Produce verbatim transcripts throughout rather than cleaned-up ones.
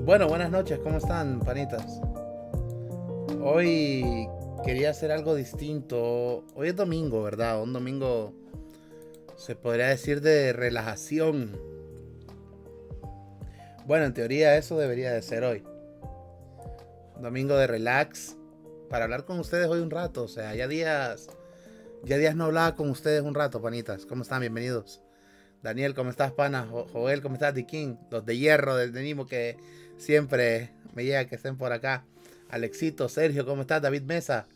Bueno, buenas noches, ¿cómo están, panitas? Hoy quería hacer algo distinto. Hoy es domingo, ¿verdad? Un domingo se podría decir de relajación. Bueno, en teoría eso debería de ser hoy. Un domingo de relax para hablar con ustedes hoy un rato. O sea, ya días, ya días no hablaba con ustedes un rato, panitas. ¿Cómo están? Bienvenidos. Daniel, ¿cómo estás, pana? Jo- Joel, ¿cómo estás, Dikin? Los de hierro del Nimo que siempre me llega que estén por acá. Alexito, Sergio, ¿cómo estás? David Mesa.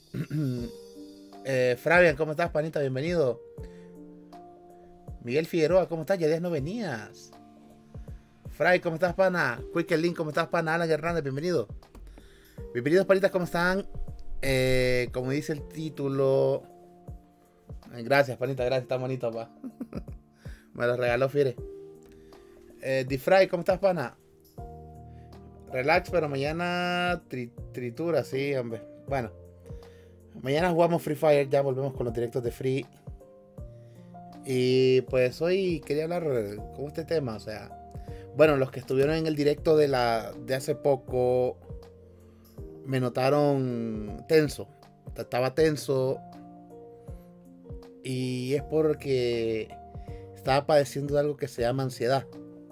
eh, Fabián, ¿cómo estás, panita? Bienvenido. Miguel Figueroa, ¿cómo estás? Ya días no venías. Fray, ¿cómo estás, pana? Quick Link, ¿cómo estás, pana? Alan Hernández, bienvenido. Bienvenidos, panitas, ¿cómo están? Eh, como dice el título. Ay, gracias, panita, gracias, está bonito, pa. Me lo regaló Fire. Eh, Difray, ¿cómo estás, pana? Relax, pero mañana tri tritura, sí, hombre. Bueno, mañana jugamos Free Fire, ya volvemos con los directos de Free. Y pues hoy quería hablar con este tema, o sea, bueno, los que estuvieron en el directo de la de hace poco me notaron tenso, estaba tenso y es porque estaba padeciendo de algo que se llama ansiedad.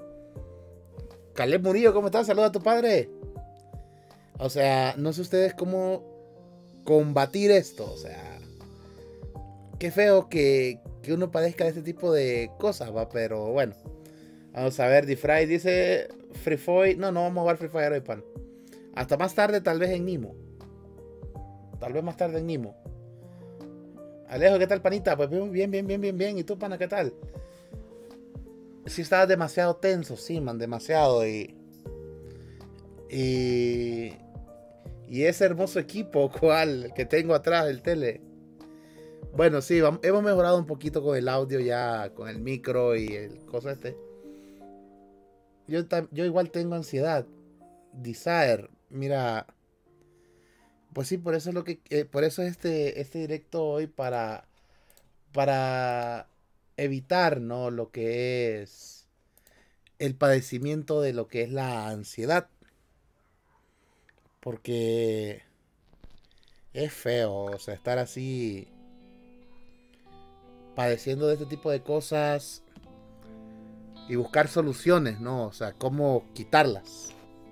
Caleb Murillo, ¿cómo estás? Saluda a tu padre. O sea, no sé ustedes cómo combatir esto. O sea, qué feo que, que uno padezca de este tipo de cosas, va. Pero bueno, vamos a ver. Difray dice Free Fire. No, no vamos a jugar Free Fire hoy, pan. Hasta más tarde, tal vez en Nimo. Tal vez más tarde en Nimo. Alejo, ¿qué tal, panita? Pues bien, bien, bien, bien, bien. ¿Y tú, pana, qué tal? Sí, estabas demasiado tenso, sí, man, demasiado. Y. Y. Y ese hermoso equipo, cual que tengo atrás del tele. Bueno, sí, vamos, hemos mejorado un poquito con el audio ya, con el micro y el cosa este. Yo, yo igual tengo ansiedad. Desire, mira. Pues sí, por eso es lo que. Eh, por eso este, este directo hoy para. Para evitar, ¿no? Lo que es el padecimiento de lo que es la ansiedad. Porque es feo, o sea, estar así padeciendo de este tipo de cosas y buscar soluciones, ¿no? O sea, cómo quitarlas.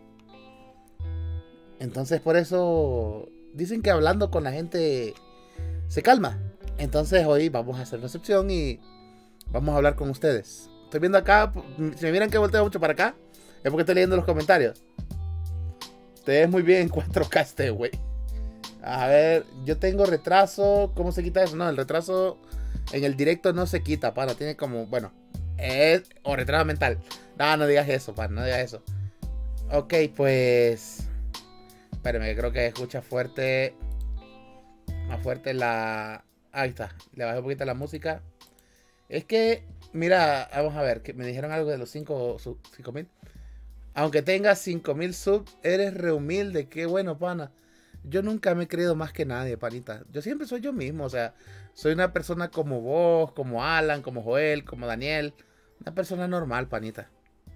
Entonces, por eso dicen que hablando con la gente se calma. Entonces, hoy vamos a hacer una excepción y vamos a hablar con ustedes. Estoy viendo acá, si me miran que volteo mucho para acá, es porque estoy leyendo los comentarios. Te ves muy bien en cuatro K este, güey. A ver, yo tengo retraso. ¿Cómo se quita eso? No, el retraso en el directo no se quita, pana. Tiene como, bueno, es, o retraso mental. No, no digas eso, pana, no digas eso. Ok, pues. Espérame, que creo que escucha fuerte. Más fuerte la. Ahí está, le bajé un poquito la música. Es que, mira, vamos a ver, que me dijeron algo de los cinco mil. Aunque tengas cinco mil subs, eres re humilde. Qué bueno, pana. Yo nunca me he creído más que nadie, panita. Yo siempre soy yo mismo, o sea, soy una persona como vos, como Alan, como Joel, como Daniel. Una persona normal, panita.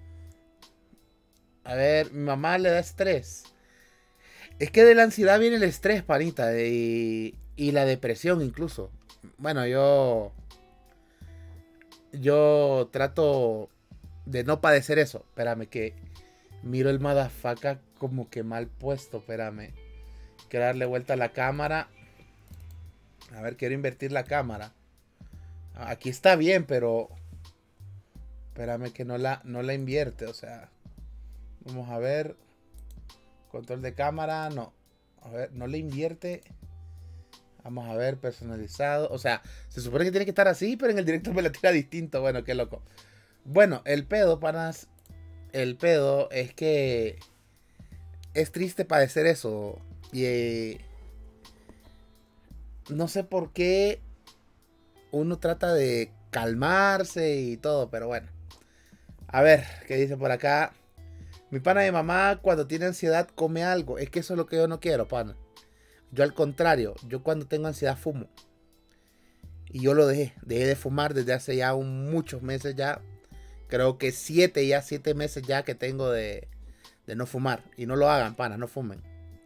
A ver, mi mamá le da estrés. Es que de la ansiedad viene el estrés, panita, y, y la depresión incluso. Bueno, yo... Yo trato de no padecer eso. Espérame, que miro el motherfucker como que mal puesto, espérame. Quiero darle vuelta a la cámara. A ver, quiero invertir la cámara. Aquí está bien, pero... Espérame que no la, no la invierte, o sea... Vamos a ver... Control de cámara, no. A ver, no le invierte. Vamos a ver, personalizado. O sea, se supone que tiene que estar así, pero en el directo me la tira distinto. Bueno, qué loco. Bueno, el pedo, panas... El pedo es que... Es triste padecer eso. Y... Eh, no sé por qué uno trata de calmarse y todo, pero bueno. A ver, ¿qué dice por acá? Mi pana y mamá cuando tiene ansiedad come algo. Es que eso es lo que yo no quiero, pana. Yo al contrario, yo cuando tengo ansiedad fumo. Y yo lo dejé. Dejé de fumar desde hace ya un, muchos meses ya. Creo que siete ya, siete meses ya que tengo de, de no fumar. Y no lo hagan, pana, no fumen.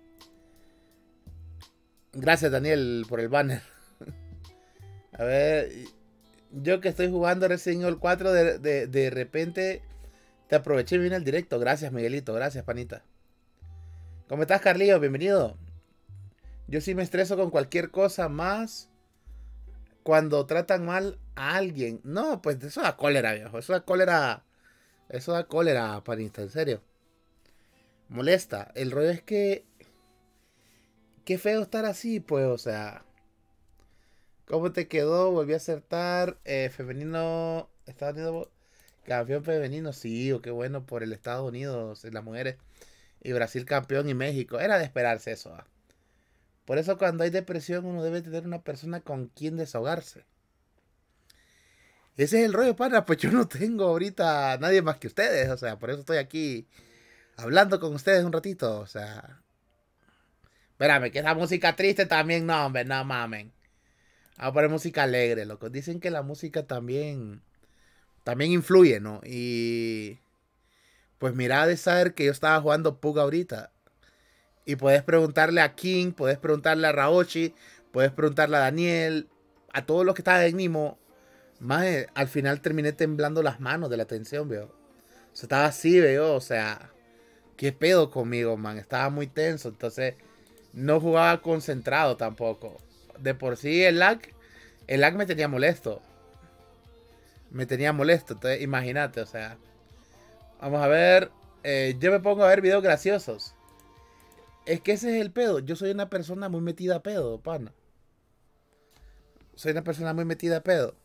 Gracias, Daniel, por el banner. A ver, yo que estoy jugando Resident Evil cuatro, de, de, de repente te aproveché y vine al directo. Gracias, Miguelito, gracias, panita. ¿Cómo estás, Carlillo? Bienvenido. Yo sí me estreso con cualquier cosa más cuando tratan mal a alguien. No, pues eso da cólera, viejo. Eso da cólera. Eso da cólera, panita, en serio. Molesta. El rollo es que... Qué feo estar así, pues, o sea... ¿Cómo te quedó? Volví a acertar. Eh, femenino... Estados Unidos... Campeón femenino, sí, o qué bueno por el Estados Unidos, las mujeres. Y Brasil campeón y México. Era de esperarse eso. ¿eh? Por eso cuando hay depresión uno debe tener una persona con quien desahogarse. Ese es el rollo, pana. Pues yo no tengo ahorita nadie más que ustedes. O sea, por eso estoy aquí hablando con ustedes un ratito. O sea... Espérame, que esa música triste también, no, hombre, no mamen. Vamos a poner música alegre, loco. Dicen que la música también, también influye, ¿no? Y pues mira de saber que yo estaba jugando P U B G ahorita. Y puedes preguntarle a King, puedes preguntarle a Raochi, puedes preguntarle a Daniel, a todos los que estaban en Nimo. Más al final terminé temblando las manos de la tensión, veo. O sea, estaba así, veo, o sea, ¿qué pedo conmigo, man? Estaba muy tenso, entonces... No jugaba concentrado tampoco. De por sí el lag, el lag me tenía molesto. Me tenía molesto, entonces imagínate, o sea. Vamos a ver, eh, yo me pongo a ver videos graciosos. Es que ese es el pedo. Yo soy una persona muy metida a pedo, pana. Soy una persona muy metida a pedo.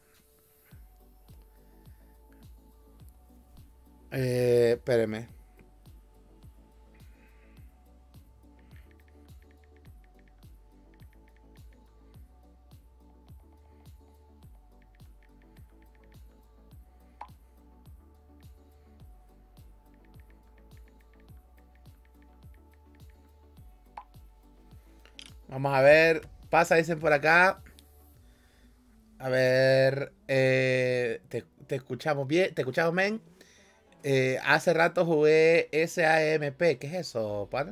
Eh, espéreme. Vamos a ver. Pasa, dicen por acá. A ver. Eh, te, te escuchamos bien. Te escuchamos, men. Eh, hace rato jugué S A M P. ¿Qué es eso, pana?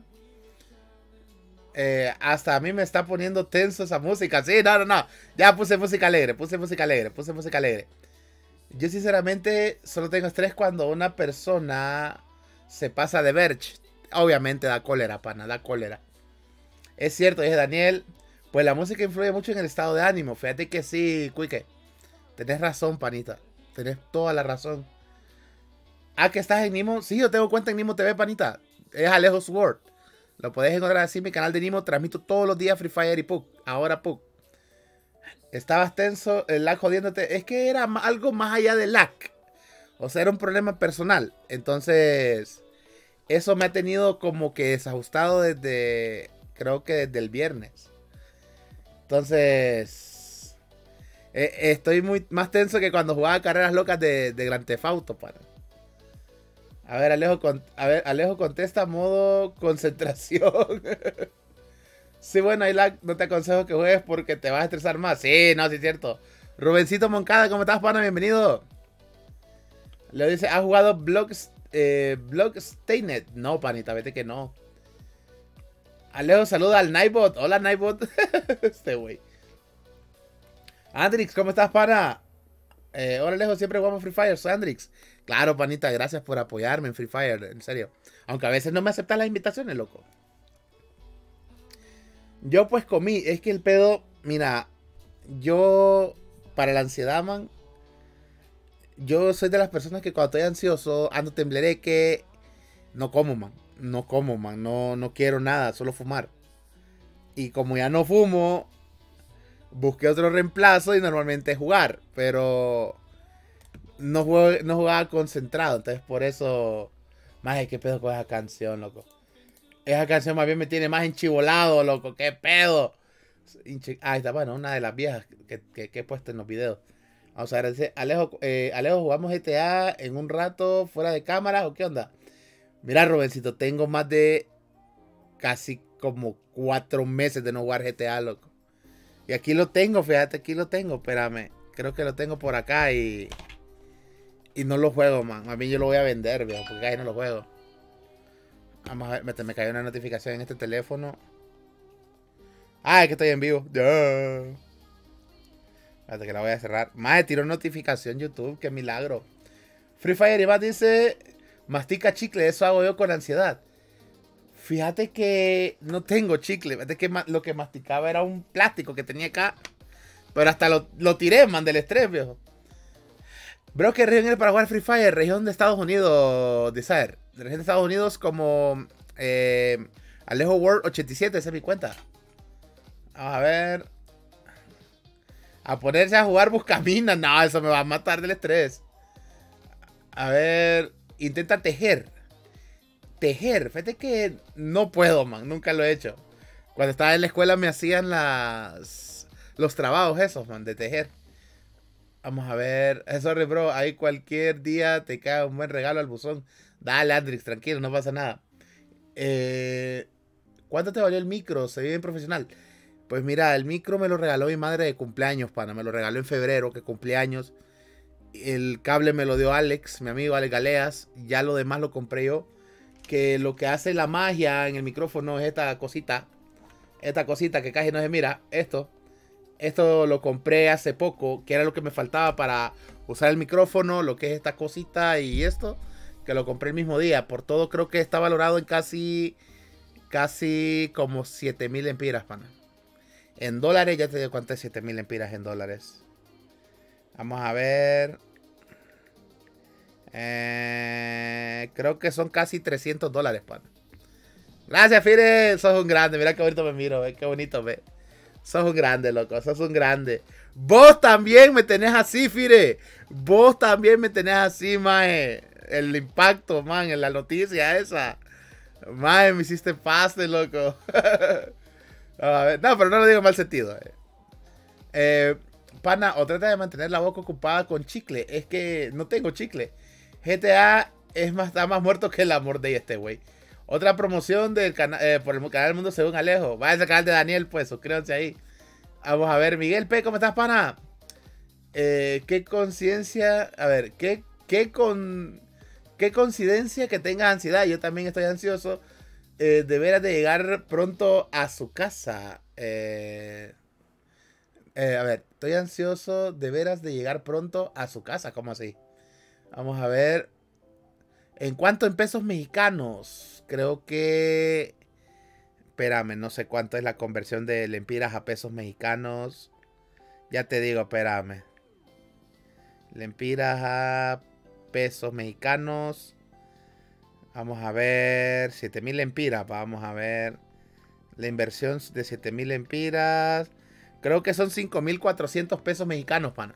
Eh, hasta a mí me está poniendo tenso esa música. Sí, no, no, no. Ya puse música alegre. Puse música alegre. Puse música alegre. Yo sinceramente solo tengo estrés cuando una persona se pasa de verge. Obviamente da cólera, pana. Da cólera. Es cierto, dice Daniel. Pues la música influye mucho en el estado de ánimo. Fíjate que sí, Quique. Tenés razón, panita. Tenés toda la razón. Ah, que estás en Nimo. Sí, yo tengo cuenta en Nimo T V, panita. Es Alejo Sword. Lo podés encontrar así en mi canal de Nimo. Transmito todos los días Free Fire y P U B G. Ahora P U B G. Estabas tenso, el lag jodiéndote. Es que era algo más allá del lag. O sea, era un problema personal. Entonces, eso me ha tenido como que desajustado desde... Creo que desde el viernes. Entonces... Eh, estoy muy más tenso que cuando jugaba carreras locas de, de Grand Theft Auto, para. A ver, Alejo, con, a ver, Alejo contesta modo concentración. Sí, bueno, ahí lag, no te aconsejo que juegues porque te vas a estresar más. Sí, no, sí es cierto. Rubencito Moncada, ¿cómo estás, pana? Bienvenido. Le dice, ¿has jugado Blocks, eh, Blockstained? No, panita, vete que no. Alejo saluda al Nightbot. Hola, Nightbot. Este güey. Andrix, ¿cómo estás, pana? Eh, hola, Alejo, siempre jugamos Free Fire. Soy Andrix. Claro, panita, gracias por apoyarme en Free Fire, en serio. Aunque a veces no me aceptan las invitaciones, loco. Yo pues comí, es que el pedo, mira, yo para la ansiedad, man, yo soy de las personas que cuando estoy ansioso, ando temblereque, no como, man, no como, man, no, no quiero nada, solo fumar. Y como ya no fumo, busqué otro reemplazo y normalmente jugar, pero no, juego, no jugaba concentrado, entonces por eso, más qué pedo con esa canción, loco. Esa canción más bien me tiene más enchivolado, loco. ¿Qué pedo? Ahí está, bueno, una de las viejas que, que, que he puesto en los videos. Vamos a ver, dice, Alejo, eh, Alejo, ¿jugamos G T A en un rato fuera de cámara o qué onda? Mira, Rubencito, tengo más de casi como cuatro meses de no jugar G T A, loco. Y aquí lo tengo, fíjate, aquí lo tengo, espérame. Creo que lo tengo por acá y... Y no lo juego, man. A mí yo lo voy a vender, viejo, porque ahí no lo juego. Vamos a ver, me, me cayó una notificación en este teléfono. Ah, es que estoy en vivo. Yeah. Espérate que la voy a cerrar. Madre, tiró notificación YouTube, qué milagro. Free Fire Iván dice, mastica chicle, eso hago yo con ansiedad. Fíjate que no tengo chicle. Fíjate que lo que masticaba era un plástico que tenía acá. Pero hasta lo, lo tiré, man, del estrés, viejo. Bro, ¿qué región eres para jugar Free Fire? Región de Estados Unidos, Desire. De región de Estados Unidos como eh, Alejo World ochenta y siete, esa es mi cuenta. Vamos a ver. A ponerse a jugar Buscamina. No, eso me va a matar del estrés. A ver. Intenta tejer. Tejer. Fíjate que no puedo, man. Nunca lo he hecho. Cuando estaba en la escuela me hacían las los trabajos esos, man, de tejer. Vamos a ver. Sorry, bro. Ahí cualquier día te cae un buen regalo al buzón. Dale, Andrix, tranquilo, no pasa nada. Eh, ¿Cuánto te valió el micro? Se ve bien profesional. Pues mira, el micro me lo regaló mi madre de cumpleaños, pana. Me lo regaló en febrero, que cumpleaños. El cable me lo dio Alex, mi amigo Alex Galeas. Ya lo demás lo compré yo. Que lo que hace la magia en el micrófono es esta cosita. Esta cosita que casi no se mira. Esto. Esto lo compré hace poco, que era lo que me faltaba para usar el micrófono. Lo que es esta cosita y esto. Que lo compré el mismo día. Por todo creo que está valorado en casi... Casi como siete mil empiras, pana. En dólares, ya te digo cuánto es siete mil empiras en dólares. Vamos a ver. Eh, creo que son casi trescientos dólares, pana. Gracias, Fire. Sos un grande. Mira qué bonito me miro, ve. Qué bonito, ve. Sos un grande, loco. Sos un grande. Vos también me tenés así, Fire. Vos también me tenés así, mae. El impacto, man, en la noticia esa. Mae, me hiciste paste, loco. A ver, no, pero no lo digo en mal sentido. Eh. Eh, pana, o trata de mantener la boca ocupada con chicle. Es que no tengo chicle. G T A es más, está más muerto que el amor de este güey. Otra promoción del cana eh, por el canal del Mundo Según Alejo. Vaya al canal de Daniel, pues, suscríbanse ahí. Vamos a ver, Miguel P, ¿cómo estás, pana? Eh, qué conciencia. A ver, qué, qué con. Qué coincidencia que tenga ansiedad. Yo también estoy ansioso. Eh, de veras de llegar pronto a su casa. Eh, eh, a ver, estoy ansioso de veras de llegar pronto a su casa. ¿Cómo así? Vamos a ver. ¿En cuánto en pesos mexicanos? Creo que... Espérame, no sé cuánto es la conversión de lempiras a pesos mexicanos. Ya te digo, espérame. Lempiras a pesos mexicanos. Vamos a ver. siete mil lempiras. Vamos a ver. La inversión de siete mil lempiras. Creo que son cinco mil cuatrocientos pesos mexicanos, pana.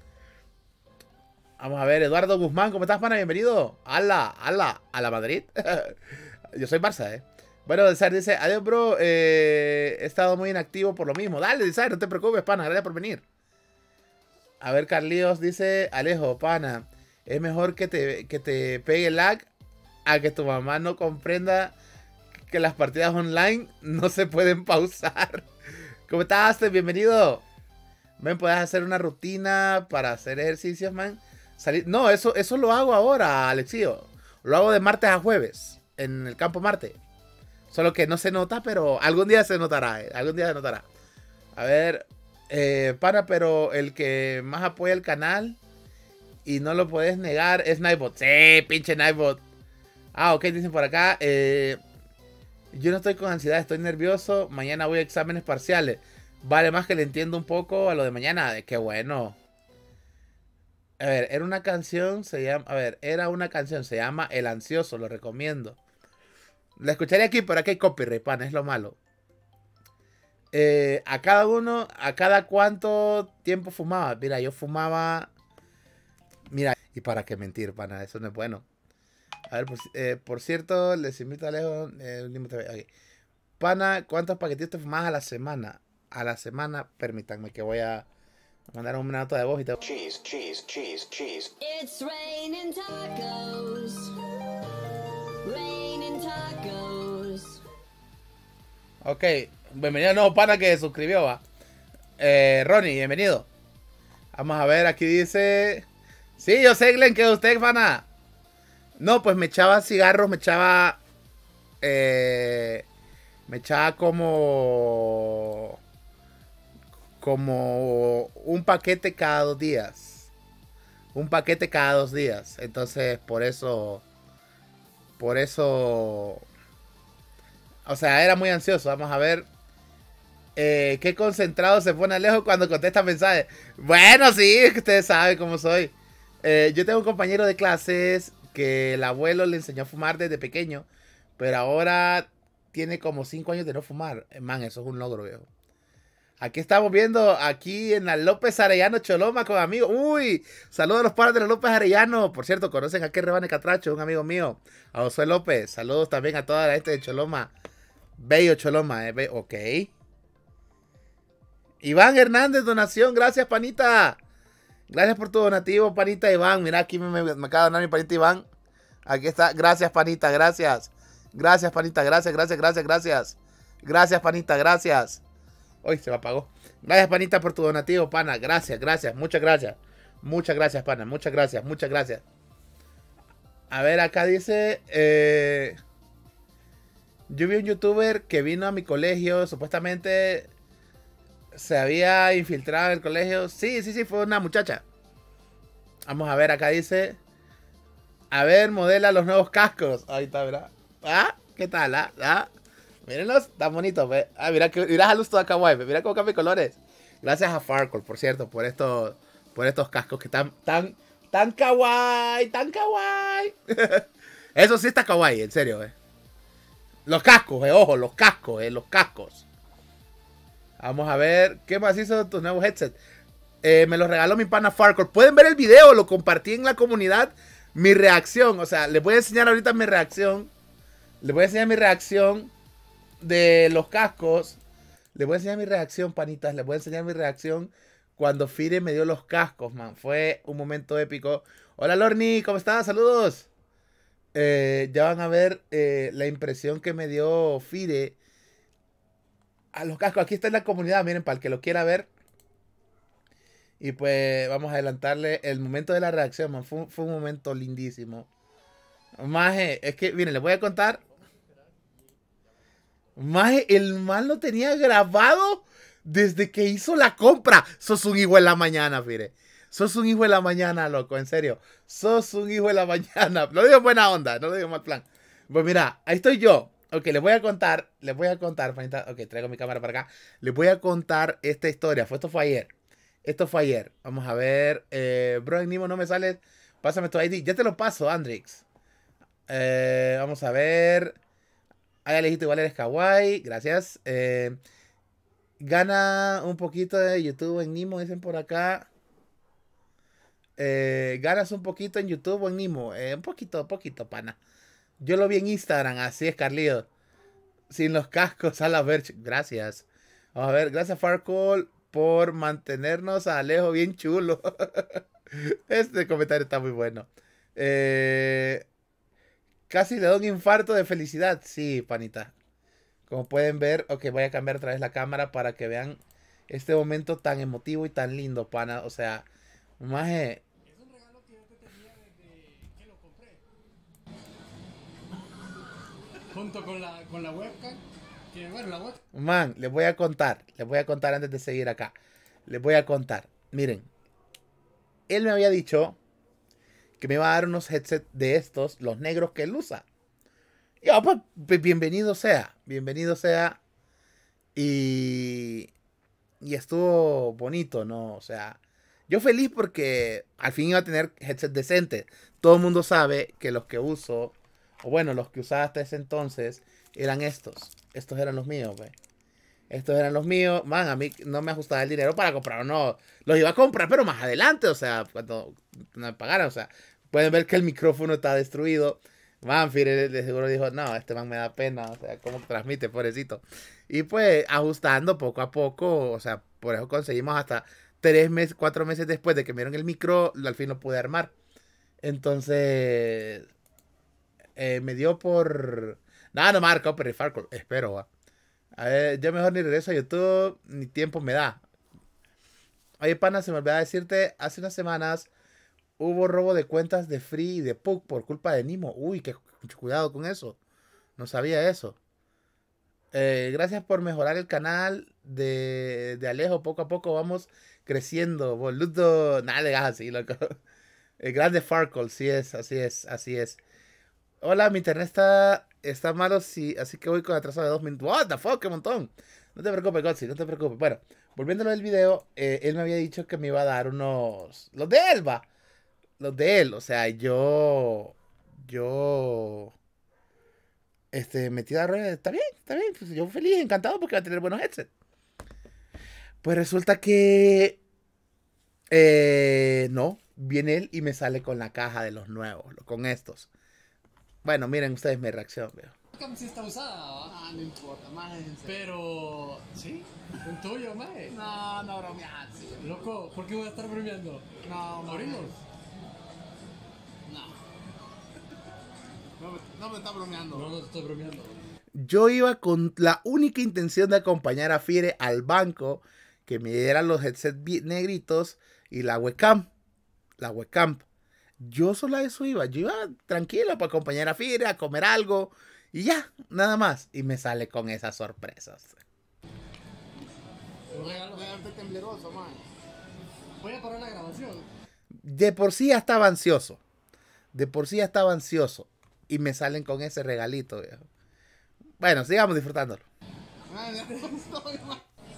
Vamos a ver. Eduardo Guzmán, ¿cómo estás, pana? Bienvenido. Ala, ala, a la Madrid. Yo soy Barça, eh. Bueno, Desire dice, adiós, bro. Eh, he estado muy inactivo por lo mismo. Dale, Desire, no te preocupes, pana. Gracias por venir. A ver, Carlitos dice, Alejo, pana. Es mejor que te, que te pegue lag a que tu mamá no comprenda que las partidas online no se pueden pausar. ¿Cómo estás? Bienvenido. Ven, puedes hacer una rutina para hacer ejercicios, man. Salir... No, eso, eso lo hago ahora, Alexio. Lo hago de martes a jueves en el campo Marte. Solo que no se nota, pero algún día se notará. Eh. Algún día se notará. A ver, eh, pana, pero el que más apoya el canal y no lo puedes negar es Nightbot. Sí, pinche Nightbot. Ah, ok, dicen por acá. Eh, yo no estoy con ansiedad, estoy nervioso. Mañana voy a exámenes parciales. Vale más que le entiendo un poco a lo de mañana. Qué bueno. A ver, era una canción, se llama... A ver, era una canción, se llama El Ansioso, lo recomiendo. La escucharé aquí, pero aquí hay copyright, pan, es lo malo. Eh, a cada uno, a cada cuánto tiempo fumaba. Mira, yo fumaba... Mira, y para qué mentir, pana, eso no es bueno. A ver, por, eh, por cierto, les invito a Alejo. Eh, okay. Pana, ¿cuántos paquetitos te fumabas a la semana? A la semana, permítanme que voy a mandar una nota de voz y te... Cheese, cheese, cheese, cheese. It's raining tacos. Raining tacos. Ok, bienvenido al nuevo pana que se suscribió, va. Eh, Ronnie, bienvenido. Vamos a ver, aquí dice... Sí, yo sé, Glenn, que usted, pana. No, pues me echaba cigarros, me echaba... eh, me echaba como como un paquete cada dos días. Un paquete cada dos días. Entonces, por eso por eso o sea, era muy ansioso. Vamos a ver eh, qué concentrado se pone Alejo cuando contesta mensajes. Bueno, sí, es que ustedes saben cómo soy. Eh, yo tengo un compañero de clases que el abuelo le enseñó a fumar desde pequeño, pero ahora tiene como cinco años de no fumar. Man, eso es un logro, viejo. Aquí estamos viendo, aquí en la López Arellano Choloma con amigos. Uy, saludos a los padres de la López Arellano. Por cierto, conocen a qué Rebane Catracho, un amigo mío. A Josué López. Saludos también a toda la gente de Choloma. Bello Choloma, eh. Be ok. Iván Hernández, donación. Gracias, panita. Gracias por tu donativo, panita Iván. Mira, aquí me, me, me acaba de donar mi panita Iván. Aquí está. Gracias, panita. Gracias. Gracias, panita. Gracias, gracias, gracias, gracias. Gracias, panita. Gracias. Uy, se me apagó. Gracias, panita, por tu donativo, pana. Gracias, gracias. Muchas gracias. Muchas gracias, pana. Muchas gracias. Muchas gracias. A ver, acá dice... Eh, yo vi un youtuber que vino a mi colegio. Supuestamente... se había infiltrado en el colegio. Sí, sí, sí, fue una muchacha. Vamos a ver, acá dice... A ver, modela los nuevos cascos. Ahí está, ¿verdad? ¿Ah? ¿Qué tal? ¿Ah? ¿Ah? Mírenlos, tan bonitos, ¿ve? Ah, mira, que, mira la luz toda kawaii, ¿ve? Mira cómo cambia colores. Gracias a Farcore, por cierto, por estos, por estos cascos que están tan, tan kawaii, tan kawaii. Eso sí está kawaii, en serio, ¿eh? Los cascos, eh, ojo, los cascos, eh, los cascos. Vamos a ver, ¿qué más hizo tus nuevos headsets? Eh, me los regaló mi pana Farcore. Pueden ver el video, lo compartí en la comunidad. Mi reacción, o sea, les voy a enseñar ahorita mi reacción. Les voy a enseñar mi reacción de los cascos. Les voy a enseñar mi reacción, panitas. Les voy a enseñar mi reacción cuando Fire me dio los cascos, man. Fue un momento épico. Hola, Lorni, ¿cómo estás? Saludos. Eh, ya van a ver eh, la impresión que me dio Fire a los cascos. Aquí está en la comunidad, miren, para el que lo quiera ver. Y pues vamos a adelantarle el momento de la reacción, man. Fue, fue un momento lindísimo. Maje, es que, miren, les voy a contar. Maje, el man lo tenía grabado desde que hizo la compra. Sos un hijo de la mañana, Fire. Sos un hijo de la mañana, loco, en serio. Sos un hijo de la mañana. Lo digo en buena onda, no lo digo en mal plan. Pues mira, ahí estoy yo. Ok, les voy a contar, les voy a contar, panita. Ok, traigo mi cámara para acá. Les voy a contar esta historia. Fue, esto fue ayer. Esto fue ayer. Vamos a ver. Eh, bro, en Nimo no me sale. Pásame tu I D. Ya te lo paso, Andrix. Eh, vamos a ver. Ay, Alejito, igual eres kawaii. Gracias. Eh, gana un poquito de YouTube en Nimo, dicen por acá. Eh, ganas un poquito en YouTube o en Nimo. Eh, un poquito, poquito, pana. Yo lo vi en Instagram, así es, Carlito. Sin los cascos a la ver. Gracias. Vamos a ver, gracias, Farcall, por mantenernos a Alejo bien chulo. Este comentario está muy bueno. Eh, casi le doy un infarto de felicidad. Sí, panita. Como pueden ver, ok, voy a cambiar otra vez la cámara para que vean este momento tan emotivo y tan lindo, pana. O sea, maje. Es un regalo que yo te tenía desde que lo compré. Junto con la, con la webcam. Que, bueno, la web. Man, les voy a contar. Les voy a contar antes de seguir acá. Les voy a contar. Miren. Él me había dicho que me iba a dar unos headsets de estos, los negros que él usa. Y yo, pues, pues, bienvenido sea. Bienvenido sea. Y... Y estuvo bonito, ¿no? O sea, yo feliz porque al fin iba a tener headsets decentes. Todo el mundo sabe que los que uso, o bueno, los que usaba hasta ese entonces, eran estos. Estos eran los míos, güey. Estos eran los míos. Man, a mí no me ajustaba el dinero para comprar, no. Los iba a comprar, pero más adelante, o sea, cuando me pagaran, o sea, pueden ver que el micrófono está destruido. Man, Fire de seguro dijo, no, este man me da pena, o sea, cómo transmite, pobrecito. Y pues, ajustando poco a poco, o sea, por eso conseguimos hasta tres meses, cuatro meses después de que me dieron el micro, al fin lo pude armar. Entonces, eh, me dio por... Nada, no marco, pero Farco, espero, va. A ver, yo mejor ni regreso a YouTube, ni tiempo me da. Oye, pana, se me olvidaba decirte, hace unas semanas hubo robo de cuentas de Free y de Puck por culpa de Nimo. Uy, que mucho cuidado con eso. No sabía eso. Eh, gracias por mejorar el canal de, de Alejo. Poco a poco vamos creciendo. Boludo. Nada, le digas así, loco. El grande Farkle, sí es, así es, así es. Hola, mi internet está, está malo, sí, así que voy con atraso de dos minutos. What the fuck, qué montón. No te preocupes, Gotzi, no te preocupes. Bueno, volviéndolo del video, eh, él me había dicho que me iba a dar unos... Los de él, va. Los de él, o sea, yo... Yo... Este, metida a rueda, está bien, está bien. Pues yo feliz, encantado porque va a tener buenos headsets. Pues resulta que... Eh, no, viene él y me sale con la caja de los nuevos, con estos. Bueno, miren ustedes mi reacción, veo. La webcam sí está usada, ¿va? Ah, no importa, más en serio. Pero, ¿sí? ¿Un tuyo, mae? No, no bromear, sí. Loco, ¿por qué voy a estar bromeando? No, maje. ¿Abrimos? No. No me, no me está bromeando. No, no te estoy bromeando. Yo iba con la única intención de acompañar a Fiere al banco, que me dieran los headsets negritos y la webcam. La webcam. Yo solo a eso iba. Yo iba tranquilo para acompañar a Fiere, a comer algo y ya, nada más. Y me sale con esas sorpresas. Un regalo. Voy a darte tembleroso, man. Voy a parar la grabación. De por sí ya estaba ansioso. De por sí ya estaba ansioso. Y me salen con ese regalito, viejo. Bueno, sigamos disfrutándolo. Ay, ya te estoy, man.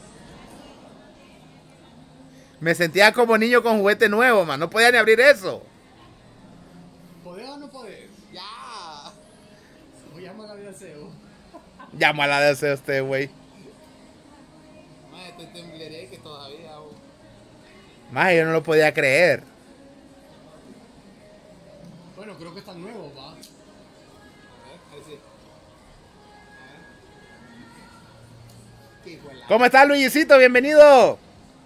Me sentía como niño con juguete nuevo, man. No podía ni abrir eso. ¿Podés o no podés? Ya. O llama a la deseo. Llámala de ese usted, güey. Man, te temblaré que todavía. Oh. Más yo no lo podía creer. Bueno, creo que están nuevos, va. A ver, ahí sí. A ver. Qué hijo de la- ¿Cómo estás, Luisito? Bienvenido.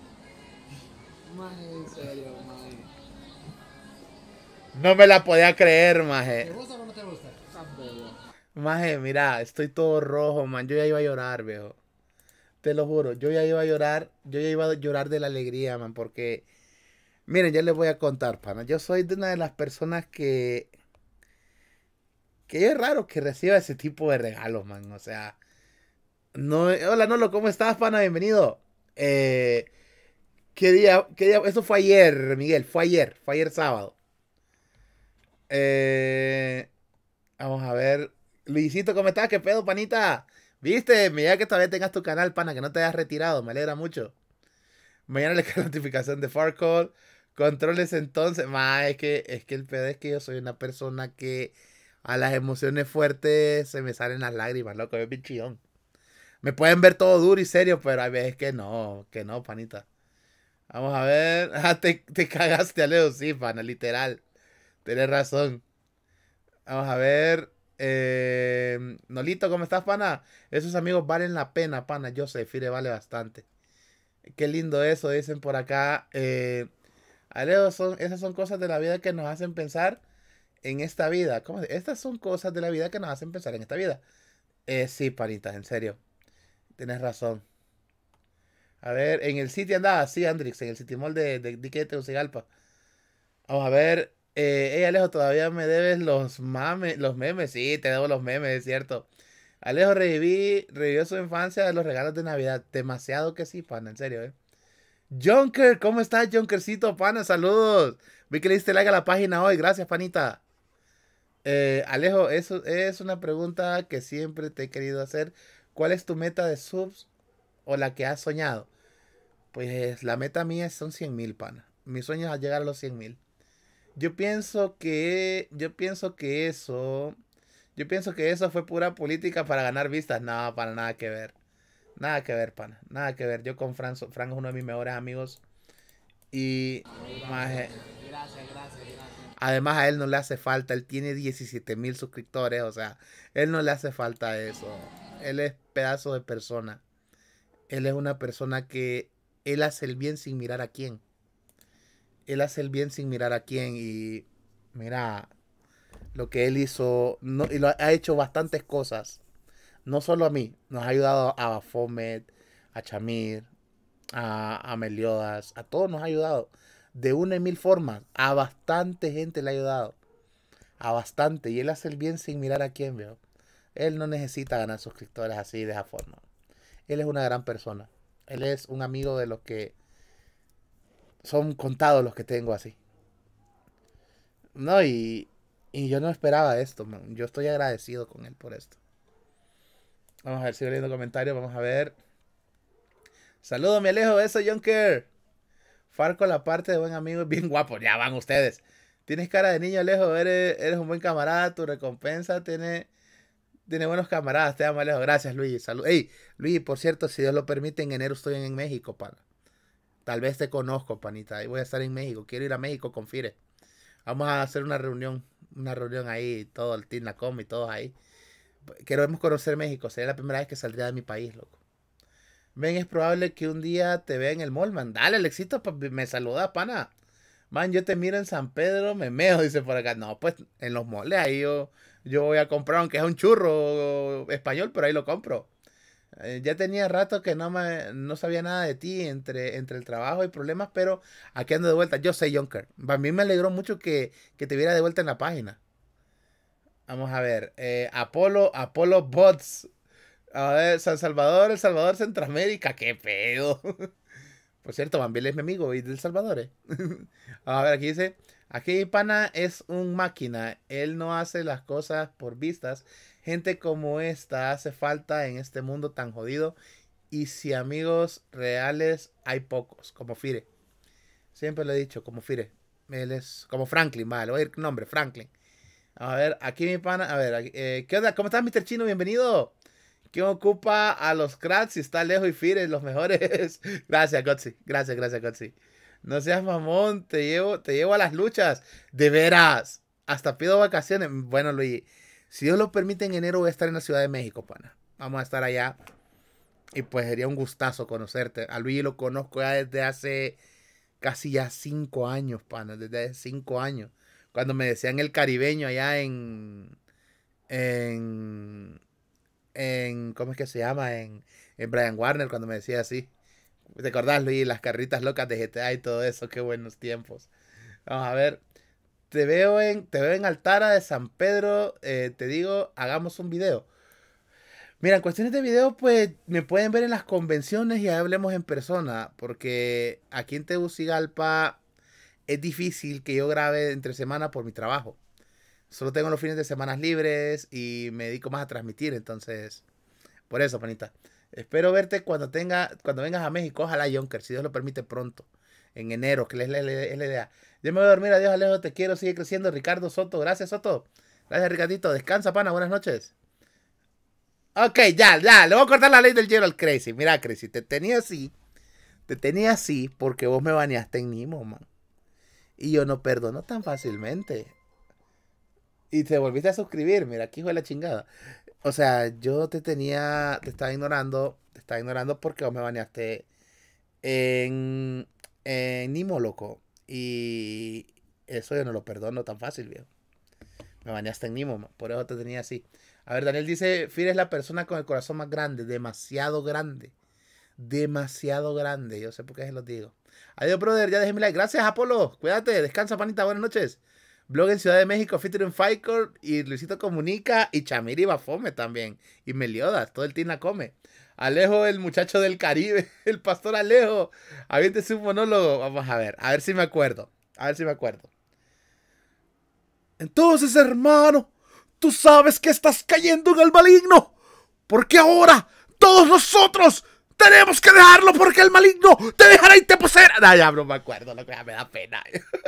Man, en serio, man. No me la podía creer, ¿Te maje. gusta o no te gusta? Estás bobo. Maje, mira, estoy todo rojo, man. Yo ya iba a llorar, viejo. Te lo juro, yo ya iba a llorar. Yo ya iba a llorar de la alegría, man, porque... Miren, ya les voy a contar, pana. Yo soy de una de las personas que... Que es raro que reciba ese tipo de regalos, man. O sea... No... Hola, Nolo, ¿cómo estás, pana? Bienvenido. Eh... ¿Qué día? ¿Qué día? Eso fue ayer, Miguel. Fue ayer. Fue ayer sábado. Eh... Vamos a ver. Luisito, ¿cómo estás? ¿Qué pedo, panita? ¿Viste? Me llega que todavía tengas tu canal, pana, que no te hayas retirado. Me alegra mucho. Mañana le cae la notificación de Farcall. Controles entonces. Ma, es que, es que el pedo es que yo soy una persona que a las emociones fuertes se me salen las lágrimas, loco. Es bien chillón. Me pueden ver todo duro y serio, pero hay veces que no, que no, panita. Vamos a ver. Ah, te, te cagaste, Aleo. Sí, pana, literal. Tienes razón. Vamos a ver. Eh, Nolito, ¿cómo estás, pana? Esos amigos valen la pena, pana. Yo sé, Fire vale bastante. Qué lindo eso, dicen por acá. Eh, Aleo, son, esas son cosas de la vida que nos hacen pensar en esta vida. ¿Cómo se- Estas son cosas de la vida que nos hacen pensar en esta vida. Eh, sí, panita, en serio. Tienes razón. A ver, en el City andaba, sí, Andrix, en el City Mall de, de, de, de Tegucigalpa. Vamos a ver. Eh, hey, Alejo, todavía me debes los mames, los memes. Sí, te debo los memes, es cierto. Alejo reviví, revivió su infancia de los regalos de Navidad. Demasiado que sí, pana, en serio, eh. Junker, ¿cómo estás, Junkercito, pana? Saludos. Vi que le diste like a la página hoy. Gracias, panita. Eh, Alejo, eso es una pregunta que siempre te he querido hacer. ¿Cuál es tu meta de subs o la que has soñado? Pues la meta mía son cien mil, pana. Mi sueño es llegar a los cien mil. Yo pienso que, yo pienso que eso, yo pienso que eso fue pura política para ganar vistas. No, para nada que ver. Nada que ver, pana. Nada que ver. Yo con Fran, so- Fran es uno de mis mejores amigos. Y maje, Gracias, gracias, gracias. además a él no le hace falta. Él tiene diecisiete mil suscriptores. O sea, él no le hace falta eso. Él es pedazo de persona. Él es una persona que él hace el bien sin mirar a quién. Él hace el bien sin mirar a quién. Y mira, lo que él hizo, no, y lo ha hecho bastantes cosas. No solo a mí, nos ha ayudado a Bafomet, a Chamir, a, a Meliodas, a todos nos ha ayudado. De una y mil formas, a bastante gente le ha ayudado. A bastante. Y él hace el bien sin mirar a quién, veo. Él no necesita ganar suscriptores así de esa forma. Él es una gran persona. Él es un amigo de los que son contados los que tengo así. No, y, y yo no esperaba esto, man. Yo estoy agradecido con él por esto. Vamos a ver, sigo leyendo comentarios. Vamos a ver. Saludos, mi Alejo. Eso, Junker. Farco, la parte de buen amigo, es bien guapo. Ya van ustedes. Tienes cara de niño, Alejo. Eres, eres un buen camarada. Tu recompensa tiene, tiene buenos camaradas. Te amo, Alejo. Gracias, Luis. Salud. Ey, Luis, por cierto, si Dios lo permite, en enero estoy en México, pana. Tal vez te conozco, panita. Ahí voy a estar en México. Quiero ir a México con Fire. Vamos a hacer una reunión. Una reunión ahí. Todo el Team Nacom y todos ahí. Queremos conocer México. Sería la primera vez que saldría de mi país, loco. Ven, es probable que un día te vea en el mall, man. Dale, Alexito, me saluda, pana. Man, yo te miro en San Pedro, me meo, dice por acá. No, pues en los malls, ahí yo, yo voy a comprar, aunque es un churro español, pero ahí lo compro. Eh, ya tenía rato que no, me, no sabía nada de ti entre, entre el trabajo y problemas, pero aquí ando de vuelta. Yo sé, Junker. A mí me alegró mucho que, que te viera de vuelta en la página. Vamos a ver. Eh, Apolo, Apolo Bots. A ver, San Salvador, El Salvador, Centroamérica. ¡Qué pedo! Por cierto, Bambil es mi amigo y del Salvador, ¿eh? A ver, aquí dice. Aquí pana es un máquina. Él no hace las cosas por vistas. Gente como esta hace falta en este mundo tan jodido. Y si amigos reales hay pocos. Como Fire. Siempre lo he dicho, como Fire. Él es como Franklin, vale. Voy a ir nombre, Franklin. A ver, aquí mi pana. A ver, aquí, eh, ¿qué onda? ¿Cómo estás, mister Chino? Bienvenido. ¿Quién ocupa a los cracks si está lejos y Fire, los mejores? Gracias, Gotzi. Gracias, gracias, Gotzi. No seas mamón, te llevo, te llevo a las luchas. De veras. Hasta pido vacaciones. Bueno, Luis, si Dios lo permite, en enero voy a estar en la Ciudad de México, pana. Vamos a estar allá. Y pues sería un gustazo conocerte. A Luis lo conozco ya desde hace casi ya cinco años, pana. Desde hace cinco años. Cuando me decían el caribeño allá en... En... en ¿cómo es que se llama? En, en Brian Warner, cuando me decía así. ¿Te acordás, Luis? Las carritas locas de G T A y todo eso. Qué buenos tiempos. Vamos a ver. Te veo en, te veo en Altara de San Pedro. Eh, te digo, hagamos un video. Mira, en cuestiones de video, pues me pueden ver en las convenciones y hablemos en persona. Porque aquí en Tegucigalpa es difícil que yo grabe entre semana por mi trabajo. Solo tengo los fines de semana libres y me dedico más a transmitir. Entonces, por eso, panita. Espero verte cuando tenga, cuando vengas a México. Ojalá, Junker, si Dios lo permite pronto. En enero, que es la, es la idea. Yo me voy a dormir. Adiós, Alejo. Te quiero. Sigue creciendo. Ricardo Soto. Gracias, Soto. Gracias, Ricardito. Descansa, pana. Buenas noches. Ok, ya, ya. Le voy a cortar la ley del hielo al Crazy. Mira, Crazy. Te tenía así. Te tenía así porque vos me baneaste en Nimo, man. Y yo no perdono tan fácilmente. Y te volviste a suscribir. Mira, aquí hijo de la chingada. O sea, yo te tenía, te estaba ignorando, te estaba ignorando porque vos me baneaste en, en Nimo, loco. Y eso yo no lo perdono tan fácil, viejo. Me baneaste en Nimo, man. Por eso te tenía así. A ver, Daniel dice, Fir es la persona con el corazón más grande, demasiado grande. Demasiado grande, yo sé por qué se los digo. Adiós, brother, ya dejé mi like. Gracias, Apolo. Cuídate, descansa, panita, buenas noches. Blog en Ciudad de México, featuring Firecore y Luisito Comunica y Chamiri Bafome también. Y Meliodas, todo el team la come. Alejo, el muchacho del Caribe, el pastor Alejo. Aviéntese un monólogo. Vamos a ver, a ver si me acuerdo. A ver si me acuerdo. Entonces, hermano, tú sabes que estás cayendo en el maligno. Porque ahora todos nosotros tenemos que dejarlo porque el maligno te dejará y te poseerá. No, ya no me acuerdo, lo que ya me da pena.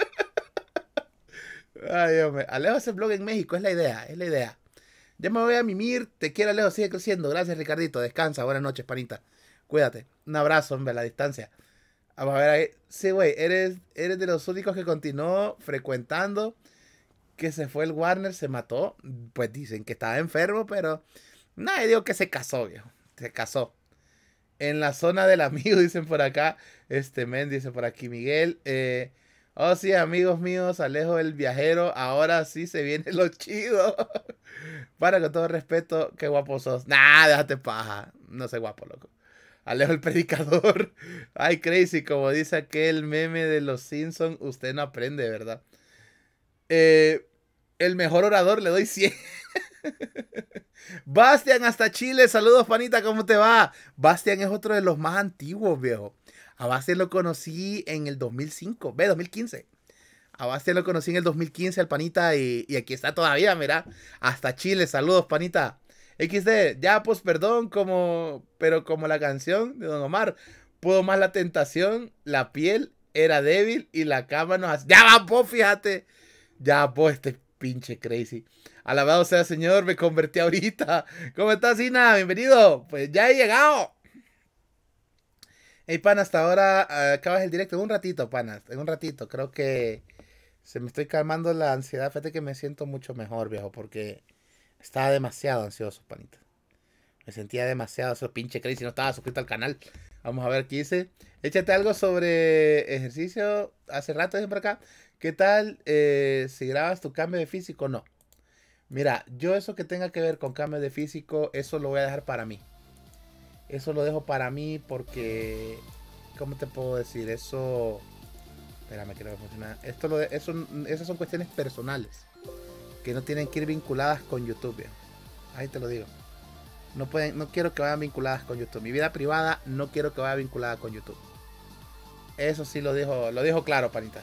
Ay, Dios mío. Alejo hace blog en México, es la idea, es la idea. Ya me voy a mimir, te quiero, Alejo, sigue creciendo. Gracias, Ricardito, descansa, buenas noches, panita. Cuídate, un abrazo, hombre, a la distancia. Vamos a ver ahí. Sí, güey, eres, eres de los únicos que continuó frecuentando, que se fue el Warner, se mató. Pues dicen que estaba enfermo, pero nadie dijo que se casó, viejo, se casó. En la zona del amigo, dicen por acá, este men, dice por aquí Miguel, eh... oh, sí, amigos míos, Alejo el viajero, ahora sí se viene lo chido. Para, con todo respeto, qué guapo sos. Nah, déjate paja. No soy guapo, loco. Alejo el predicador. Ay, Crazy, como dice aquel meme de los Simpsons, usted no aprende, ¿verdad? Eh, el mejor orador, le doy cien. Bastian hasta Chile, saludos panita, ¿cómo te va? Bastian es otro de los más antiguos, viejo. A Bastian lo conocí en el dos mil cinco, ve, dos mil quince. A Bastian lo conocí en el dos mil quince, al panita, y, y aquí está todavía, mira. Hasta Chile, saludos panita. equis de, ya pues perdón, como, pero como la canción de Don Omar, pudo más la tentación, la piel era débil y la cama no hace. Ya va, pues, fíjate. Ya, pues, este pinche crazy. Alabado sea Señor, me convertí ahorita. ¿Cómo estás, Ina? Bienvenido. Pues ya he llegado. Hey, pana, hasta ahora uh, acabas el directo en un ratito, pana. En un ratito. Creo que se me estoy calmando la ansiedad. Fíjate que me siento mucho mejor, viejo, porque estaba demasiado ansioso, panita. Me sentía demasiado, eso pinche crazy. No estaba suscrito al canal. Vamos a ver qué dice. Échate algo sobre ejercicio. Hace rato dije por acá. ¿Qué tal eh, si grabas tu cambio de físico? No. Mira, yo eso que tenga que ver con cambio de físico, eso lo voy a dejar para mí. Eso lo dejo para mí porque... ¿Cómo te puedo decir? Eso... Espérame que no va a funcionar. Esto lo de, eso, esas son cuestiones personales. Que no tienen que ir vinculadas con YouTube. Bien. Ahí te lo digo. No, pueden, no quiero que vayan vinculadas con YouTube. Mi vida privada no quiero que vaya vinculada con YouTube. Eso sí lo dijo, lo dijo claro, panita.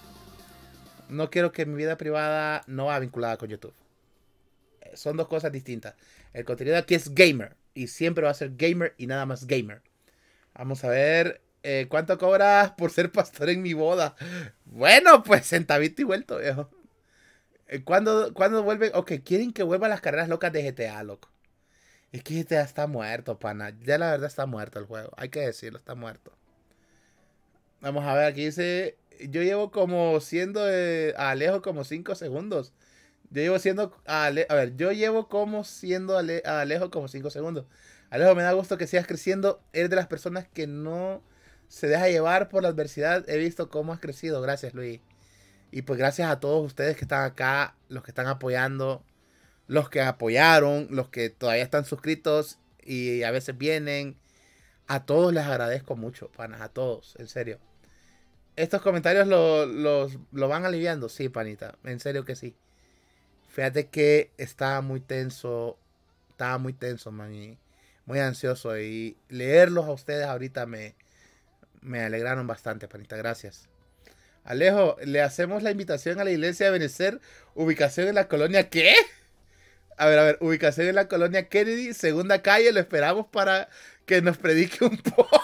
No quiero que mi vida privada no vaya vinculada con YouTube. Son dos cosas distintas. El contenido aquí es gamer. Y siempre va a ser gamer y nada más gamer. Vamos a ver. Eh, ¿Cuánto cobras por ser pastor en mi boda? Bueno, pues centavito y vuelto, viejo. Eh, ¿Cuándo, ¿Cuándo vuelven? Ok, quieren que vuelvan las carreras locas de G T A, loco. Es que G T A está muerto, pana. Ya la verdad está muerto el juego. Hay que decirlo, está muerto. Vamos a ver, aquí dice... Yo llevo como siendo eh, a Alejo como cinco segundos. Yo llevo siendo a, Ale a ver, yo llevo como siendo Ale a Alejo como cinco segundos. Alejo, me da gusto que sigas creciendo. Eres de las personas que no se deja llevar por la adversidad. He visto cómo has crecido. Gracias, Luis. Y pues gracias a todos ustedes que están acá, los que están apoyando, los que apoyaron, los que todavía están suscritos y a veces vienen. A todos les agradezco mucho, panas, a todos, en serio. ¿Estos comentarios lo, los, lo van aliviando? Sí, panita, en serio que sí. Fíjate que estaba muy tenso, estaba muy tenso, man, y muy ansioso. Y leerlos a ustedes ahorita me, me alegraron bastante, panita, gracias. Alejo, le hacemos la invitación a la iglesia de Benecer, ubicación en la colonia, ¿qué? A ver, a ver, ubicación en la colonia Kennedy, segunda calle, lo esperamos para que nos predique un poco.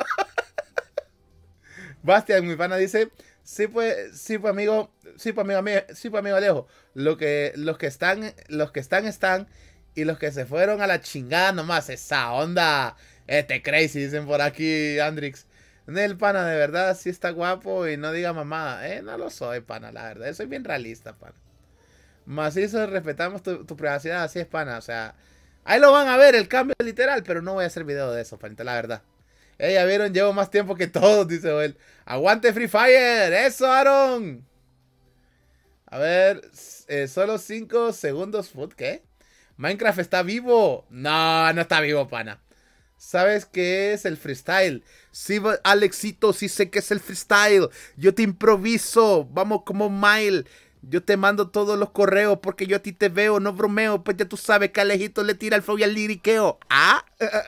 Bastian, mi pana, dice, sí pues, sí pues amigo, sí pues amigo, amigo, sí pues amigo Alejo, lo que, los que están, los que están, están, y los que se fueron a la chingada nomás, esa onda, este crazy, dicen por aquí, Andrix. El pana, de verdad, sí está guapo y no diga mamada, eh, no lo soy, pana, la verdad, yo soy bien realista, pana. Macizo, respetamos tu, tu privacidad, así es, pana, o sea, ahí lo van a ver, el cambio literal, pero no voy a hacer video de eso, panita, la verdad. Eh, ya vieron, llevo más tiempo que todos, dice Joel. Aguante Free Fire, eso, Aaron. A ver, eh, solo cinco segundos food, ¿qué? Minecraft está vivo. No, no está vivo, pana. ¿Sabes qué es el freestyle? Sí, Alexito, sí sé qué es el freestyle. Yo te improviso, vamos como Mile. Yo te mando todos los correos porque yo a ti te veo, no bromeo. Pues ya tú sabes que Alejito le tira el flow y al liriqueo. ¿Ah?